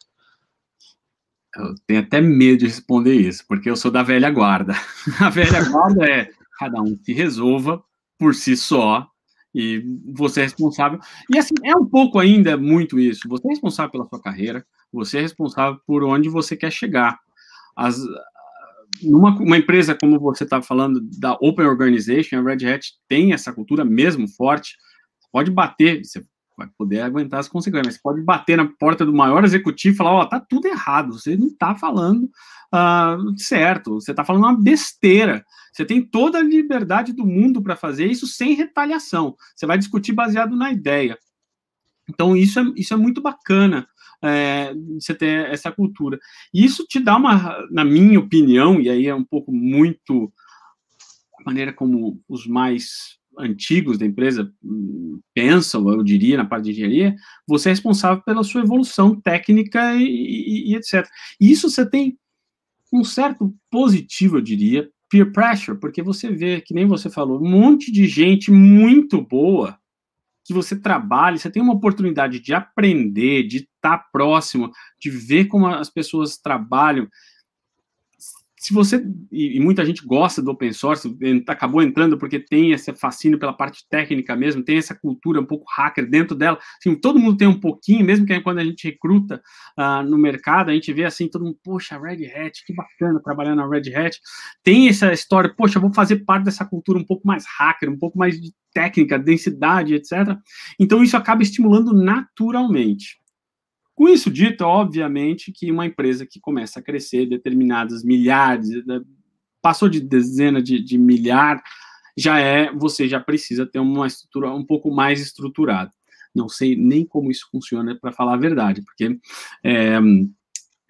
Eu tenho até medo de responder isso, porque eu sou da velha guarda. A velha guarda é cada um se resolva por si só, e você é responsável. E assim, é um pouco ainda muito isso. Você é responsável pela sua carreira, você é responsável por onde você quer chegar. As, numa uma empresa como você está falando da Open Organization, a Red Hat tem essa cultura mesmo forte. Pode bater, você vai poder aguentar as consequências, mas você pode bater na porta do maior executivo e falar, ó, oh, tá tudo errado, você não tá falando uh, certo, você tá falando uma besteira. Você tem toda a liberdade do mundo para fazer isso sem retaliação. Você vai discutir baseado na ideia. Então, isso é, isso é muito bacana, é, você ter essa cultura. E isso te dá uma, na minha opinião, e aí é um pouco muito a maneira como os mais antigos da empresa pensam, eu diria, na parte de engenharia, você é responsável pela sua evolução técnica e, e, e etcétera. E isso você tem um certo positivo, eu diria, peer pressure, porque você vê, que nem você falou, um monte de gente muito boa que você trabalha, você tem uma oportunidade de aprender, de estar próximo, de ver como as pessoas trabalham. Se você, e, e muita gente gosta do open source, acabou entrando porque tem esse fascínio pela parte técnica mesmo, tem essa cultura um pouco hacker dentro dela, assim, todo mundo tem um pouquinho, mesmo que quando a gente recruta uh, no mercado, a gente vê assim, todo mundo, poxa, Red Hat, que bacana trabalhar na Red Hat, tem essa história, poxa, eu vou fazer parte dessa cultura um pouco mais hacker, um pouco mais de técnica, densidade, etcétera. Então isso acaba estimulando naturalmente. Com isso dito, obviamente, que uma empresa que começa a crescer, determinadas milhares, passou de dezena de, de milhar, já é, você já precisa ter uma estrutura um pouco mais estruturada. Não sei nem como isso funciona, para falar a verdade, porque é,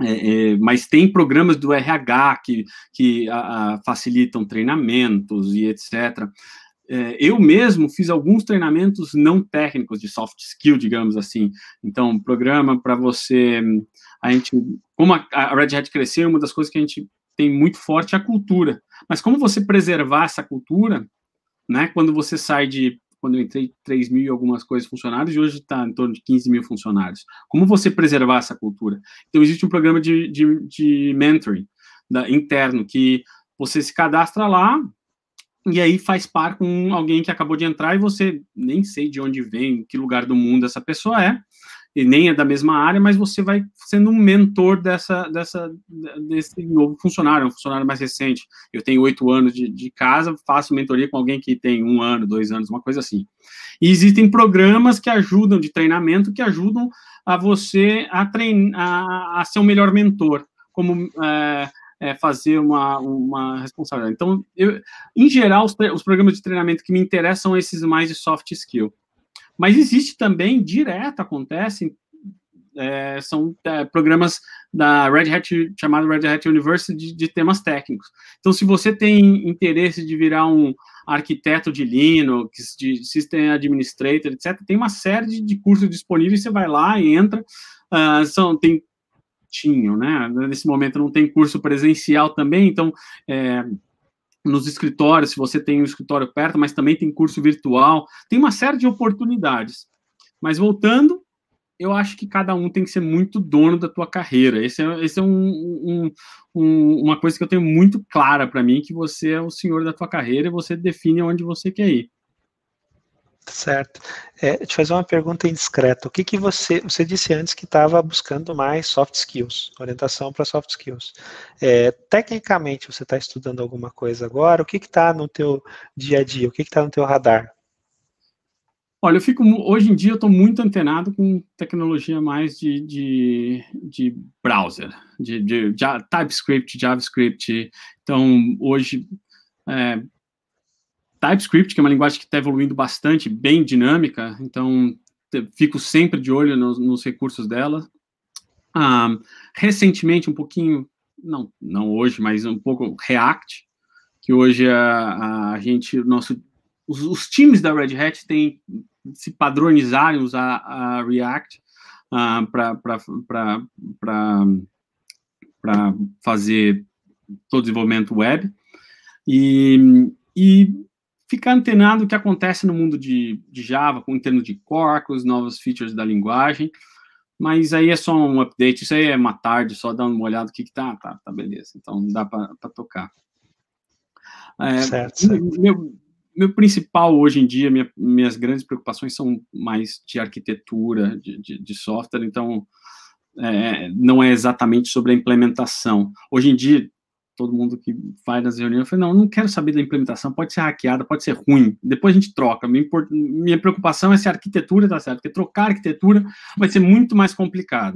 É, é, mas tem programas do R H que, que a, a, facilitam treinamentos e etcétera. É, eu mesmo fiz alguns treinamentos não técnicos de soft skill, digamos assim. Então, programa para você... A gente, como a, a Red Hat cresceu, uma das coisas que a gente tem muito forte é a cultura. Mas como você preservar essa cultura, né, quando você sai de... Quando eu entrei, três mil e algumas coisas funcionários, e hoje está em torno de quinze mil funcionários. Como você preservar essa cultura? Então, existe um programa de, de, de mentoring da, interno, que você se cadastra lá, e aí faz par com alguém que acabou de entrar, e você nem sei de onde vem, que lugar do mundo essa pessoa é, e nem é da mesma área, mas você vai sendo um mentor dessa, dessa, desse novo funcionário, um funcionário mais recente. Eu tenho oito anos de, de casa, faço mentoria com alguém que tem um ano, dois anos, uma coisa assim. E existem programas que ajudam, de treinamento, que ajudam a você a, treinar, a, a ser um melhor mentor, como é, é, fazer uma, uma responsabilidade. Então, eu, em geral, os, os programas de treinamento que me interessam são esses mais de soft skill. Mas existe também, direto acontece, é, são é, programas da Red Hat, chamado Red Hat University, de, de temas técnicos. Então, se você tem interesse de virar um arquiteto de Linux, de System Administrator, etcétera, tem uma série de, de cursos disponíveis, você vai lá e entra, uh, são, tem, tinham, né, nesse momento não tem curso presencial também, então, é, nos escritórios, se você tem um escritório perto, mas também tem curso virtual, tem uma série de oportunidades. Mas voltando, eu acho que cada um tem que ser muito dono da tua carreira. Esse é, esse é um, um, um, uma coisa que eu tenho muito clara para mim, que você é o senhor da tua carreira e você define onde você quer ir. Certo. É, te fazer uma pergunta indiscreta. O que que você, você disse antes que estava buscando mais soft skills, orientação para soft skills. É, tecnicamente, você está estudando alguma coisa agora? O que que está no teu dia a dia? O que que está no teu radar? Olha, eu fico, hoje em dia eu estou muito antenado com tecnologia mais de, de, de browser, de, de, de TypeScript, JavaScript. Então, hoje... É, TypeScript, que é uma linguagem que está evoluindo bastante, bem dinâmica, então fico sempre de olho nos, nos recursos dela. Ah, recentemente, um pouquinho, não, não hoje, mas um pouco React, que hoje a, a gente, nosso, os, os times da Red Hat têm se padronizar em usar a React ah, para fazer todo o desenvolvimento web. E, e ficar antenado o que acontece no mundo de, de Java, com, em termos de core, com os novos features da linguagem, mas aí é só um update, isso aí é uma tarde, só dar uma olhada, o que que tá, tá, tá, beleza, então dá para tocar. É, certo, certo. Meu, meu principal, hoje em dia, minha, minhas grandes preocupações são mais de arquitetura, de, de, de software, então é, não é exatamente sobre a implementação. Hoje em dia, todo mundo que vai nas reuniões, eu falei, não, não quero saber da implementação, pode ser hackeada, pode ser ruim, depois a gente troca. Minha, minha preocupação é se a arquitetura está certa, porque trocar a arquitetura vai ser muito mais complicado.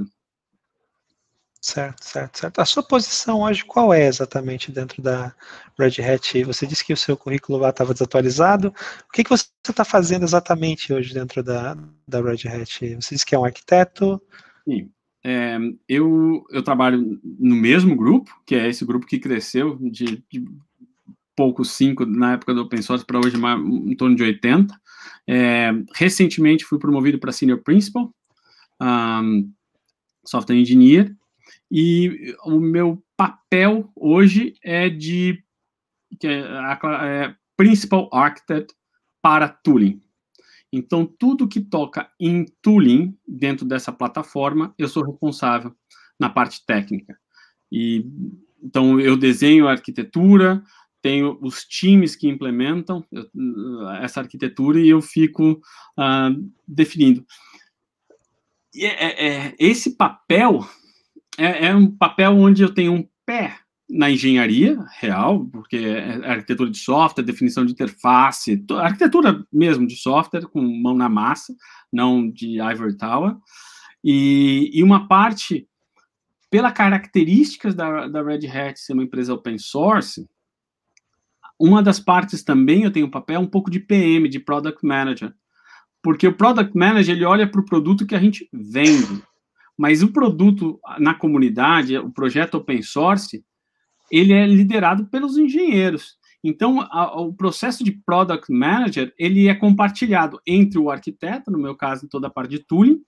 Certo, certo, certo. A sua posição hoje, qual é exatamente dentro da Red Hat? Você disse que o seu currículo lá estava desatualizado. O que, que você está fazendo exatamente hoje dentro da, da Red Hat? Você disse que é um arquiteto? Sim. É, eu, eu trabalho no mesmo grupo, que é esse grupo que cresceu de, de poucos cinco na época do Open Source para hoje em torno de oitenta. É, recentemente fui promovido para Senior Principal, um, Software Engineer, e o meu papel hoje é de que é, é, Principal Architect para tooling. Então, tudo que toca em tooling dentro dessa plataforma, eu sou responsável na parte técnica. E, então, eu desenho a arquitetura, tenho os times que implementam eu, essa arquitetura e eu fico uh, definindo. E é, é, esse papel é, é um papel onde eu tenho um pé na engenharia real, porque é arquitetura de software, definição de interface, arquitetura mesmo de software, com mão na massa, não de Ivory Tower, e, e uma parte, pela características da, da Red Hat ser uma empresa open source, uma das partes também eu tenho um papel um pouco de P M, de Product Manager, porque o Product Manager, ele olha para o produto que a gente vende. mas o produto na comunidade, o projeto open source, ele é liderado pelos engenheiros. Então, a, o processo de Product Manager, ele é compartilhado entre o arquiteto, no meu caso, em toda a parte de tooling,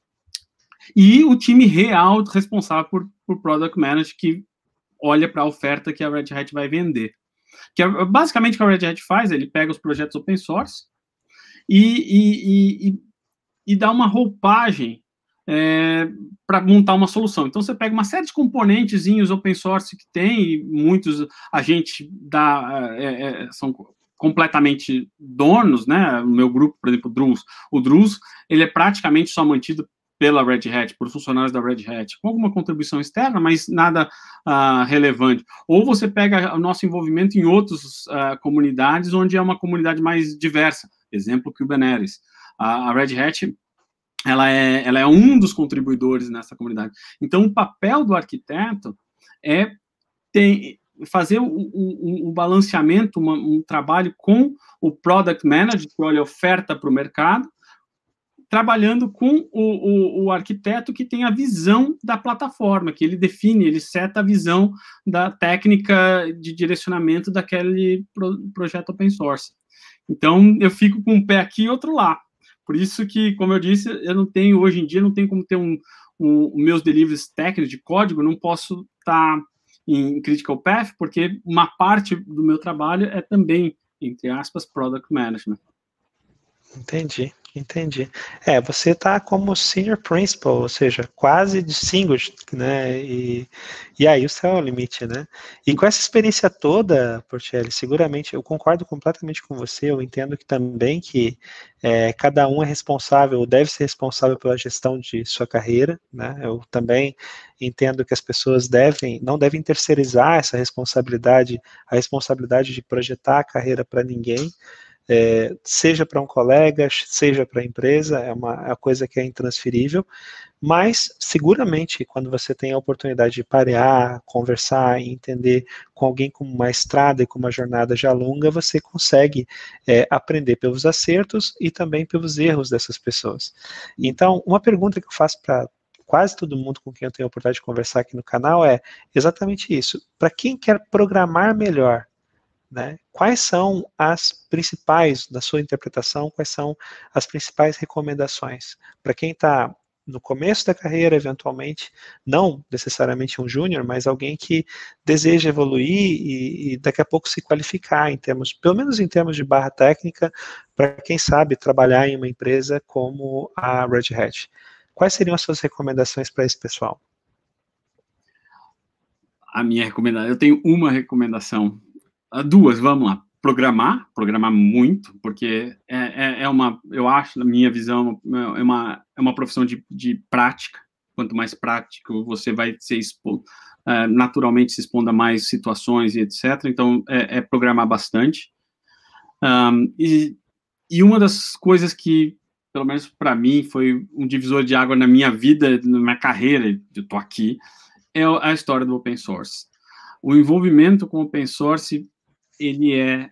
e o time real responsável por, por Product Manager, que olha para a oferta que a Red Hat vai vender. Que é, basicamente, o que a Red Hat faz, ele pega os projetos open source e, e, e, e dá uma roupagem é, para montar uma solução. Então, você pega uma série de componentezinhos open source que tem, e muitos a gente dá, é, é, são completamente donos, né? O meu grupo, por exemplo, o Druze, o Druze, ele é praticamente só mantido pela Red Hat, por funcionários da Red Hat, com alguma contribuição externa, mas nada uh, relevante. Ou você pega o nosso envolvimento em outras uh, comunidades, onde é uma comunidade mais diversa. Exemplo, Kubernetes. A, a Red Hat, ela é, ela é um dos contribuidores nessa comunidade. Então, o papel do arquiteto é ter, fazer o, o, o balanceamento, uma, um trabalho com o Product Manager, que olha a oferta para o mercado, trabalhando com o, o, o arquiteto que tem a visão da plataforma, que ele define, ele seta a visão da técnica de direcionamento daquele pro, projeto open source. Então, eu fico com um pé aqui e outro lá. Por isso que, como eu disse, eu não tenho, hoje em dia, não tenho como ter um, um, meus deliveries técnicos de código, não posso estar em critical path, porque uma parte do meu trabalho é também, entre aspas, product management. Entendi, entendi. É, você está como senior principal, ou seja, quase distinguished, né? E, e aí o céu é o limite, né? E com essa experiência toda, Portielli, seguramente, eu concordo completamente com você, eu entendo que também que é, cada um é responsável, deve ser responsável pela gestão de sua carreira, né? Eu também entendo que as pessoas devem, não devem terceirizar essa responsabilidade, a responsabilidade de projetar a carreira para ninguém. É, seja para um colega, seja para a empresa, é uma, é uma coisa que é intransferível, mas seguramente quando você tem a oportunidade de parear, conversar e entender com alguém com uma estrada e com uma jornada já longa, você consegue é, aprender pelos acertos e também pelos erros dessas pessoas. Então, uma pergunta que eu faço para quase todo mundo com quem eu tenho a oportunidade de conversar aqui no canal é exatamente isso. Para quem quer programar melhor, né? Quais são as principais, da sua interpretação, quais são as principais recomendações? Para quem está no começo da carreira, eventualmente, não necessariamente um júnior, mas alguém que deseja evoluir e, e daqui a pouco se qualificar em termos, pelo menos em termos de barra técnica, para quem sabe trabalhar em uma empresa como a Red Hat. Quais seriam as suas recomendações para esse pessoal? A minha recomendação, eu tenho uma recomendação. Duas, vamos lá. Programar, programar muito, porque é, é, é uma, eu acho, na minha visão, é uma, é uma profissão de, de prática. Quanto mais prático você vai ser expo, é, naturalmente se expondo a mais situações e etcétera. Então, é, é programar bastante. Um, e, e uma das coisas que, pelo menos para mim, foi um divisor de água na minha vida, na minha carreira, eu tô aqui, é a história do open source. O envolvimento com o open source, ele é,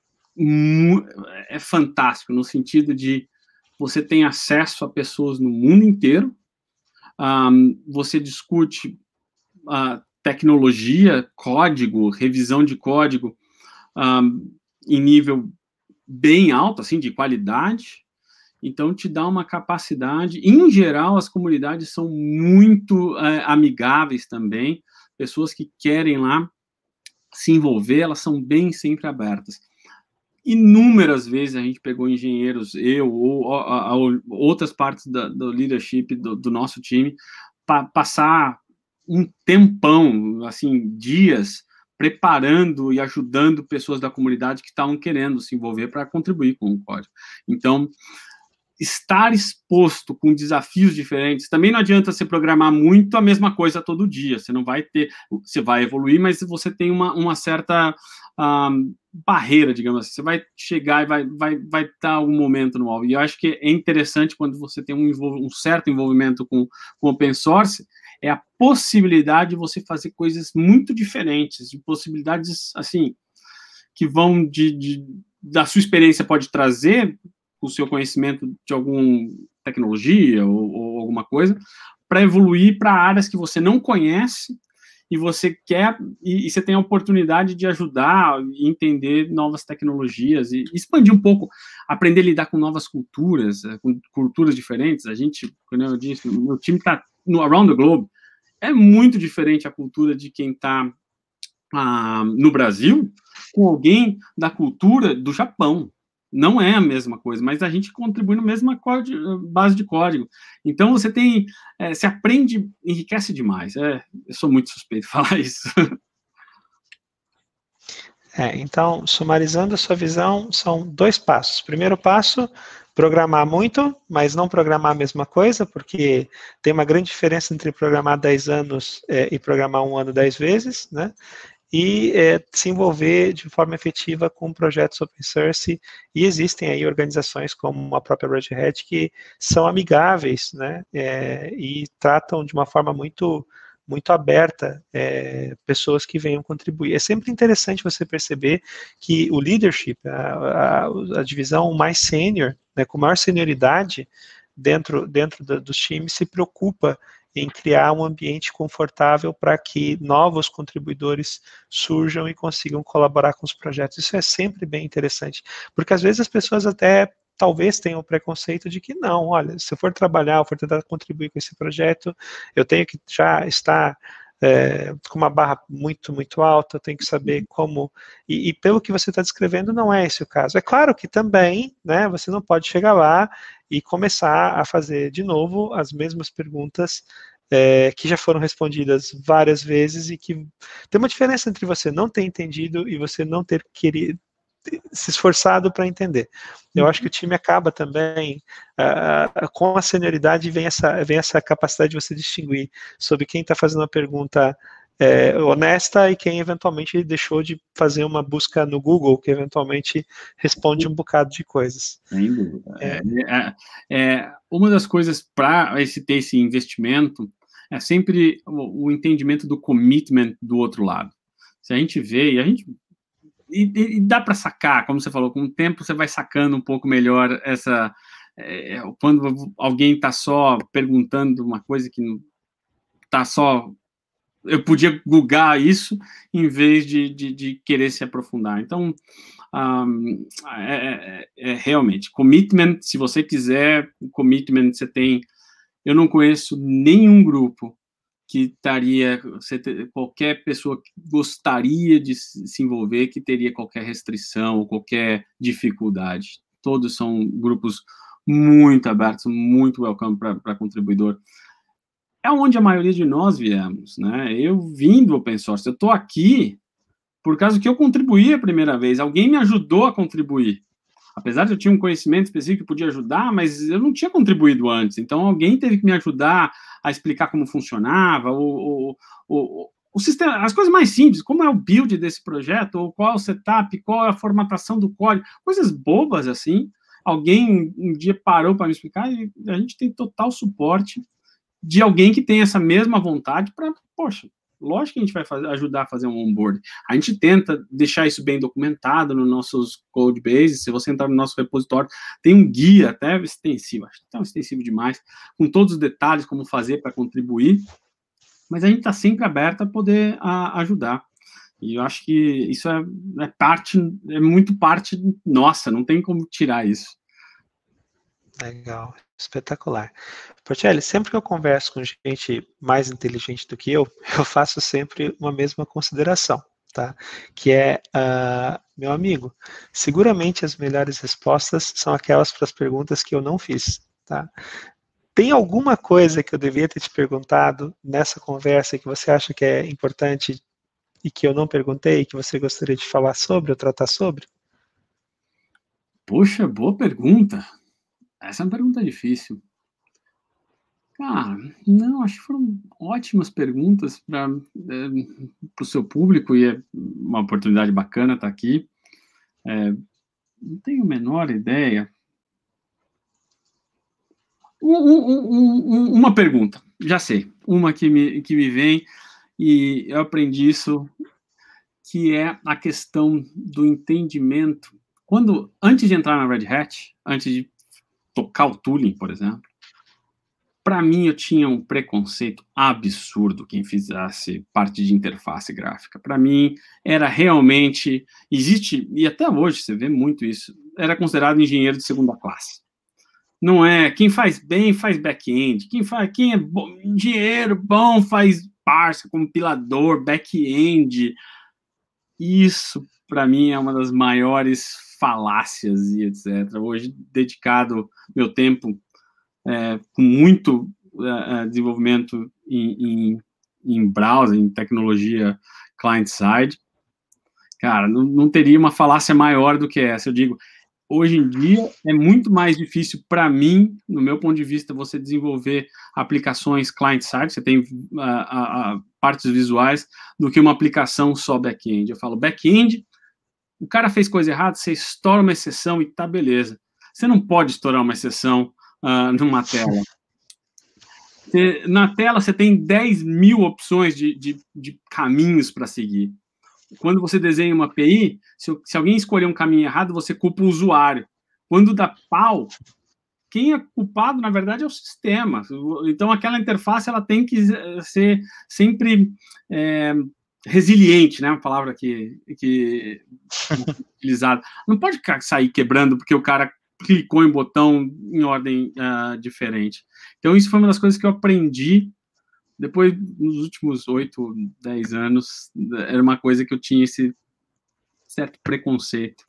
é fantástico, no sentido de você tem acesso a pessoas no mundo inteiro, um, você discute uh, tecnologia, código, revisão de código um, em nível bem alto, assim, de qualidade, então te dá uma capacidade, em geral as comunidades são muito uh, amigáveis também, pessoas que querem lá se envolver, elas são bem sempre abertas. Inúmeras vezes a gente pegou engenheiros, eu ou, ou, ou outras partes da, do leadership do, do nosso time, para passar um tempão, assim, dias, preparando e ajudando pessoas da comunidade que estavam querendo se envolver para contribuir com o código. Então, estar exposto com desafios diferentes, também não adianta você programar muito a mesma coisa todo dia, você não vai ter, você vai evoluir, mas você tem uma, uma certa um, barreira, digamos assim, você vai chegar e vai, vai, vai estar algum momento no alvo, e eu acho que é interessante quando você tem um, um certo envolvimento com, com open source, é a possibilidade de você fazer coisas muito diferentes, de possibilidades, assim, que vão de, de da sua experiência pode trazer o seu conhecimento de alguma tecnologia ou, ou alguma coisa, para evoluir para áreas que você não conhece e você quer, e, e você tem a oportunidade de ajudar e entender novas tecnologias e expandir um pouco, aprender a lidar com novas culturas, com culturas diferentes. A gente, como eu disse, o meu time está no Around the Globe, é muito diferente a cultura de quem está ah, no Brasil com alguém da cultura do Japão. Não é a mesma coisa, mas a gente contribui na mesma código, base de código. Então, você tem, é, você aprende, enriquece demais. É, eu sou muito suspeito de falar isso. É, então, sumarizando a sua visão, são dois passos. Primeiro passo, programar muito, mas não programar a mesma coisa, porque tem uma grande diferença entre programar dez anos é, e programar um ano dez vezes, né? E é, se envolver de forma efetiva com projetos open source, e existem aí organizações como a própria Red Hat que são amigáveis, né, é, e tratam de uma forma muito, muito aberta é, pessoas que venham contribuir. É sempre interessante você perceber que o leadership, a, a, a divisão mais sênior, né, com maior senioridade dentro, dentro do, dos times, se preocupa em criar um ambiente confortável para que novos contribuidores surjam e consigam colaborar com os projetos. Isso é sempre bem interessante, porque às vezes as pessoas até talvez tenham o preconceito de que não, olha, se eu for trabalhar, for tentar contribuir com esse projeto, eu tenho que já estar é, com uma barra muito, muito alta, eu tenho que saber como, e, e pelo que você está descrevendo, não é esse o caso. É claro que também, né, você não pode chegar lá e começar a fazer de novo as mesmas perguntas é, que já foram respondidas várias vezes e que tem uma diferença entre você não ter entendido e você não ter querido, se esforçado para entender. Eu acho que o time acaba também, uh, com a senioridade vem essa, vem essa capacidade de você distinguir sobre quem está fazendo uma pergunta é, honesta e quem eventualmente deixou de fazer uma busca no Google, que eventualmente responde um bocado de coisas. Sem dúvida. É, é, é, uma das coisas para esse, ter esse investimento é sempre o, o entendimento do commitment do outro lado. Se a gente vê, e a gente E, e dá para sacar, como você falou, com o tempo você vai sacando um pouco melhor essa. É, quando alguém está só perguntando uma coisa que não está só. Eu podia googar isso em vez de, de, de querer se aprofundar. Então, um, é, é, é realmente, commitment, se você quiser, commitment você tem. Eu não conheço nenhum grupo que estaria, qualquer pessoa que gostaria de se envolver, que teria qualquer restrição, qualquer dificuldade. Todos são grupos muito abertos, muito welcome para contribuidor. É onde a maioria de nós viemos, né? Eu vim do open source, eu estou aqui por causa que eu contribuí a primeira vez, alguém me ajudou a contribuir. Apesar de eu ter um conhecimento específico que podia ajudar, mas eu não tinha contribuído antes. Então, alguém teve que me ajudar a explicar como funcionava, o, o, o, o sistema, as coisas mais simples, como é o build desse projeto, ou qual é o setup, qual é a formatação do código, coisas bobas assim. Alguém um dia parou para me explicar e a gente tem total suporte de alguém que tem essa mesma vontade para, poxa, lógico que a gente vai fazer, ajudar a fazer um onboard. A gente tenta deixar isso bem documentado nos nossos code bases. Se você entrar no nosso repositório, tem um guia até extensivo, acho que é um extensivo demais, com todos os detalhes, como fazer para contribuir. Mas a gente está sempre aberto a poder a, ajudar. E eu acho que isso é, é parte, é muito parte nossa, não tem como tirar isso. Legal, espetacular. Portielli, sempre que eu converso com gente mais inteligente do que eu, eu faço sempre uma mesma consideração, tá? Que é, uh, meu amigo, seguramente as melhores respostas são aquelas para as perguntas que eu não fiz, tá? Tem alguma coisa que eu devia ter te perguntado nessa conversa que você acha que é importante e que eu não perguntei, que você gostaria de falar sobre ou tratar sobre? Poxa, boa pergunta. Essa é uma pergunta difícil. Cara, não, acho que foram ótimas perguntas para é, o seu público e é uma oportunidade bacana estar aqui. É, não tenho a menor ideia. Um, um, um, uma pergunta, já sei, uma que me, que me vem e eu aprendi isso, que é a questão do entendimento. Quando, antes de entrar na Red Hat, antes de tocar o tooling, por exemplo, para mim, eu tinha um preconceito absurdo quem fizesse parte de interface gráfica. Para mim, era realmente... Existe, e até hoje você vê muito isso, era considerado engenheiro de segunda classe. Não é... Quem faz bem, faz back-end. Quem, faz, quem é bom, engenheiro bom, faz parse, compilador, back-end. Isso, para mim, é uma das maiores falácias e etcétera. Hoje, dedicado meu tempo... É, com muito uh, desenvolvimento em, em, em browser, em tecnologia client-side, cara, não, não teria uma falácia maior do que essa. Eu digo, hoje em dia é muito mais difícil para mim, no meu ponto de vista, você desenvolver aplicações client-side, você tem uh, uh, uh, partes visuais, do que uma aplicação só back-end. Eu falo, back-end, o cara fez coisa errada, você estoura uma exceção e tá beleza. Você não pode estourar uma exceção Uh, numa tela. Você, na tela você tem dez mil opções de, de, de caminhos para seguir. Quando você desenha uma A P I, se, se alguém escolher um caminho errado, você culpa o usuário. Quando dá pau, quem é culpado, na verdade, é o sistema. Então, aquela interface ela tem que ser sempre é, resiliente, né? Uma palavra que, que é utilizada. Não pode sair quebrando porque o cara clicou em botão em ordem uh, diferente. Então, isso foi uma das coisas que eu aprendi depois, nos últimos oito, dez anos, era uma coisa que eu tinha esse certo preconceito.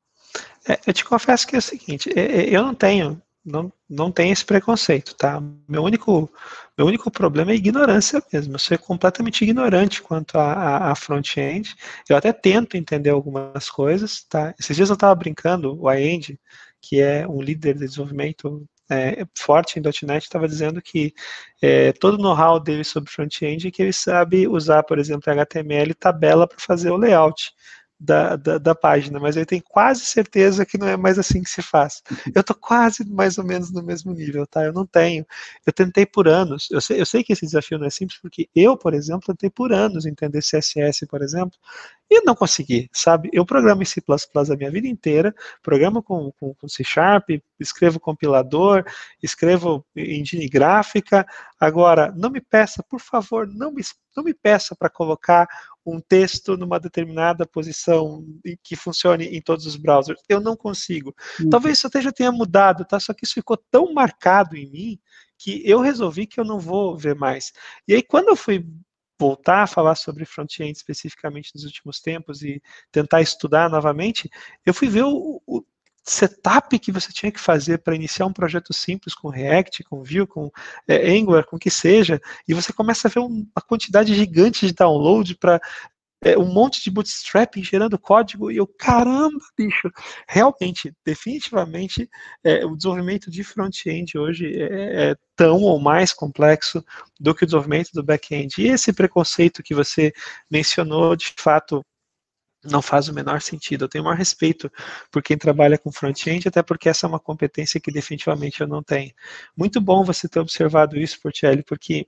É, eu te confesso que é o seguinte, eu não tenho, não, não tenho esse preconceito, tá? Meu único, meu único problema é a ignorância mesmo. Eu sou completamente ignorante quanto a, a front-end. Eu até tento entender algumas coisas, tá? Esses dias eu estava brincando, o iEnd, que é um líder de desenvolvimento é, forte em .ponto net, estava dizendo que é, todo o know-how dele sobre front-end é que ele sabe usar, por exemplo, H T M L e tabela para fazer o layout da, da, da página, mas eu tenho quase certeza que não é mais assim que se faz. Eu estou quase mais ou menos no mesmo nível, tá? Eu não tenho. Eu tentei por anos, eu sei, eu sei que esse desafio não é simples, porque eu, por exemplo, tentei por anos entender C S S, por exemplo, e não consegui, sabe? Eu programo em C plus plus a minha vida inteira, programo com, com, com C Sharp, escrevo compilador, escrevo engine gráfica. Agora, não me peça, por favor, não me, não me peça para colocar um texto numa determinada posição que funcione em todos os browsers. Eu não consigo. Uhum. Talvez isso até já tenha mudado, tá? Só que isso ficou tão marcado em mim que eu resolvi que eu não vou ver mais. E aí, quando eu fui voltar a falar sobre front-end especificamente nos últimos tempos e tentar estudar novamente, eu fui ver o, o setup que você tinha que fazer para iniciar um projeto simples com React, com Vue, com é, Angular, com o que seja, e você começa a ver um, uma quantidade gigante de download para é, um monte de bootstrapping gerando código, e eu, caramba, bicho, realmente, definitivamente, é, o desenvolvimento de front-end hoje é, é tão ou mais complexo do que o desenvolvimento do back-end. E esse preconceito que você mencionou, de fato, não faz o menor sentido. Eu tenho o maior respeito por quem trabalha com front-end, até porque essa é uma competência que definitivamente eu não tenho. Muito bom você ter observado isso, Portielli, porque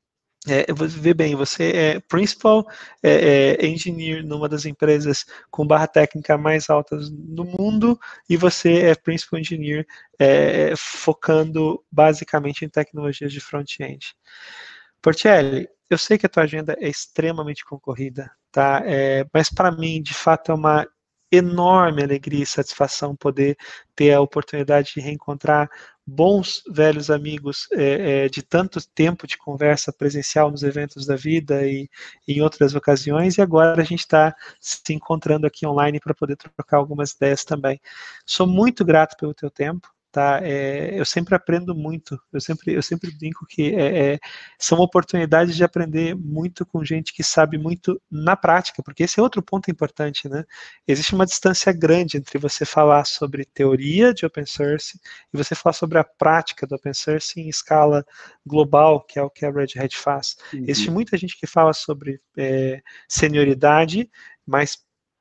é, vê bem, você é principal é, é, engineer numa das empresas com barra técnica mais altas no mundo, e você é principal engineer é, focando basicamente em tecnologias de front-end. Portielli, eu sei que a tua agenda é extremamente concorrida, tá? É, mas para mim, de fato, é uma enorme alegria e satisfação poder ter a oportunidade de reencontrar bons velhos amigos é, é, de tanto tempo de conversa presencial nos eventos da vida e, e em outras ocasiões, e agora a gente está se encontrando aqui online para poder trocar algumas ideias também. Sou muito grato pelo teu tempo. Tá? É, eu sempre aprendo muito, eu sempre, eu sempre brinco que é, é, são oportunidades de aprender muito com gente que sabe muito na prática, porque esse é outro ponto importante, né? Existe uma distância grande entre você falar sobre teoria de open source e você falar sobre a prática do open source em escala global, que é o que a Red Hat faz. Uhum. Existe muita gente que fala sobre é, senioridade, mas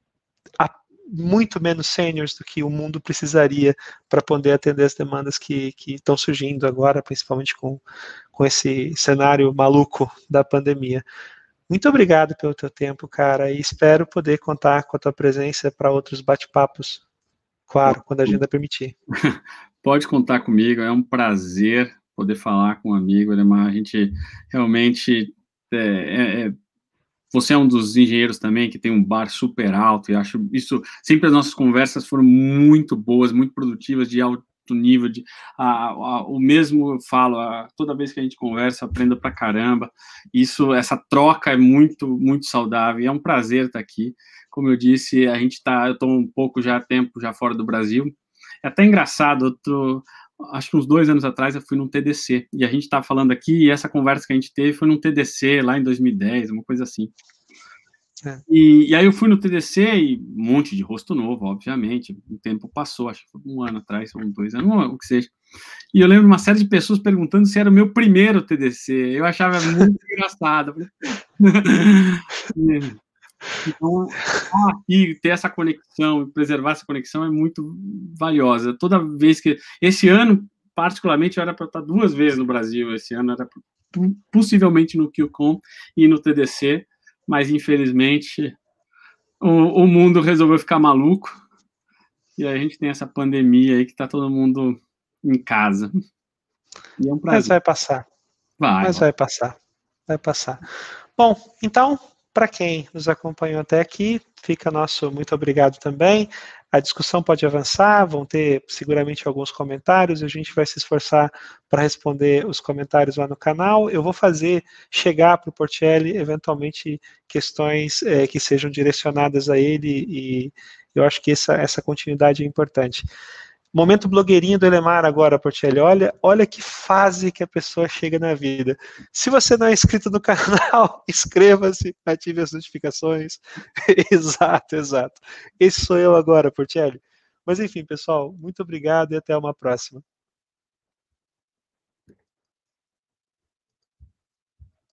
a muito menos seniors do que o mundo precisaria para poder atender as demandas que estão surgindo agora, principalmente com, com esse cenário maluco da pandemia. Muito obrigado pelo teu tempo, cara, e espero poder contar com a tua presença para outros bate-papos, claro, quando a agenda permitir. Pode contar comigo, é um prazer poder falar com um amigo, Elemar, a gente realmente, é, é, você é um dos engenheiros também que tem um bar super alto, e acho isso, sempre as nossas conversas foram muito boas, muito produtivas, de alto nível, de, a, a, o mesmo eu falo, a, toda vez que a gente conversa, aprendo pra caramba, isso, essa troca é muito, muito saudável, e é um prazer estar aqui. Como eu disse, a gente tá, eu estou um pouco já tempo já fora do Brasil, é até engraçado, eu tô, acho que uns dois anos atrás eu fui num T D C, e a gente estava falando aqui, e essa conversa que a gente teve foi num T D C lá em dois mil e dez, uma coisa assim. É. E, e aí eu fui no T D C e um monte de rosto novo, obviamente, o tempo passou, acho que foi um ano atrás, ou dois anos, o que seja. E eu lembro uma série de pessoas perguntando se era o meu primeiro T D C, eu achava muito engraçado. Então, aqui, ter essa conexão, preservar essa conexão é muito valiosa. Toda vez que... Esse ano, particularmente, eu era para estar duas vezes no Brasil, esse ano era possivelmente no QCon e no T D C, mas, infelizmente, o, o mundo resolveu ficar maluco, e aí a gente tem essa pandemia aí que está todo mundo em casa. E é um prazer. Mas vai passar. Vai, mas vai. vai passar. Vai passar. Bom, então, para quem nos acompanhou até aqui, fica nosso muito obrigado também. A discussão pode avançar, vão ter seguramente alguns comentários, a gente vai se esforçar para responder os comentários lá no canal. Eu vou fazer chegar para o Portielli, eventualmente, questões é, que sejam direcionadas a ele, e eu acho que essa, essa continuidade é importante. Momento blogueirinho do Elemar agora, Portielli. Olha, olha que fase que a pessoa chega na vida. Se você não é inscrito no canal, inscreva-se, ative as notificações. Exato, exato. Esse sou eu agora, Portielli. Mas enfim, pessoal, muito obrigado e até uma próxima.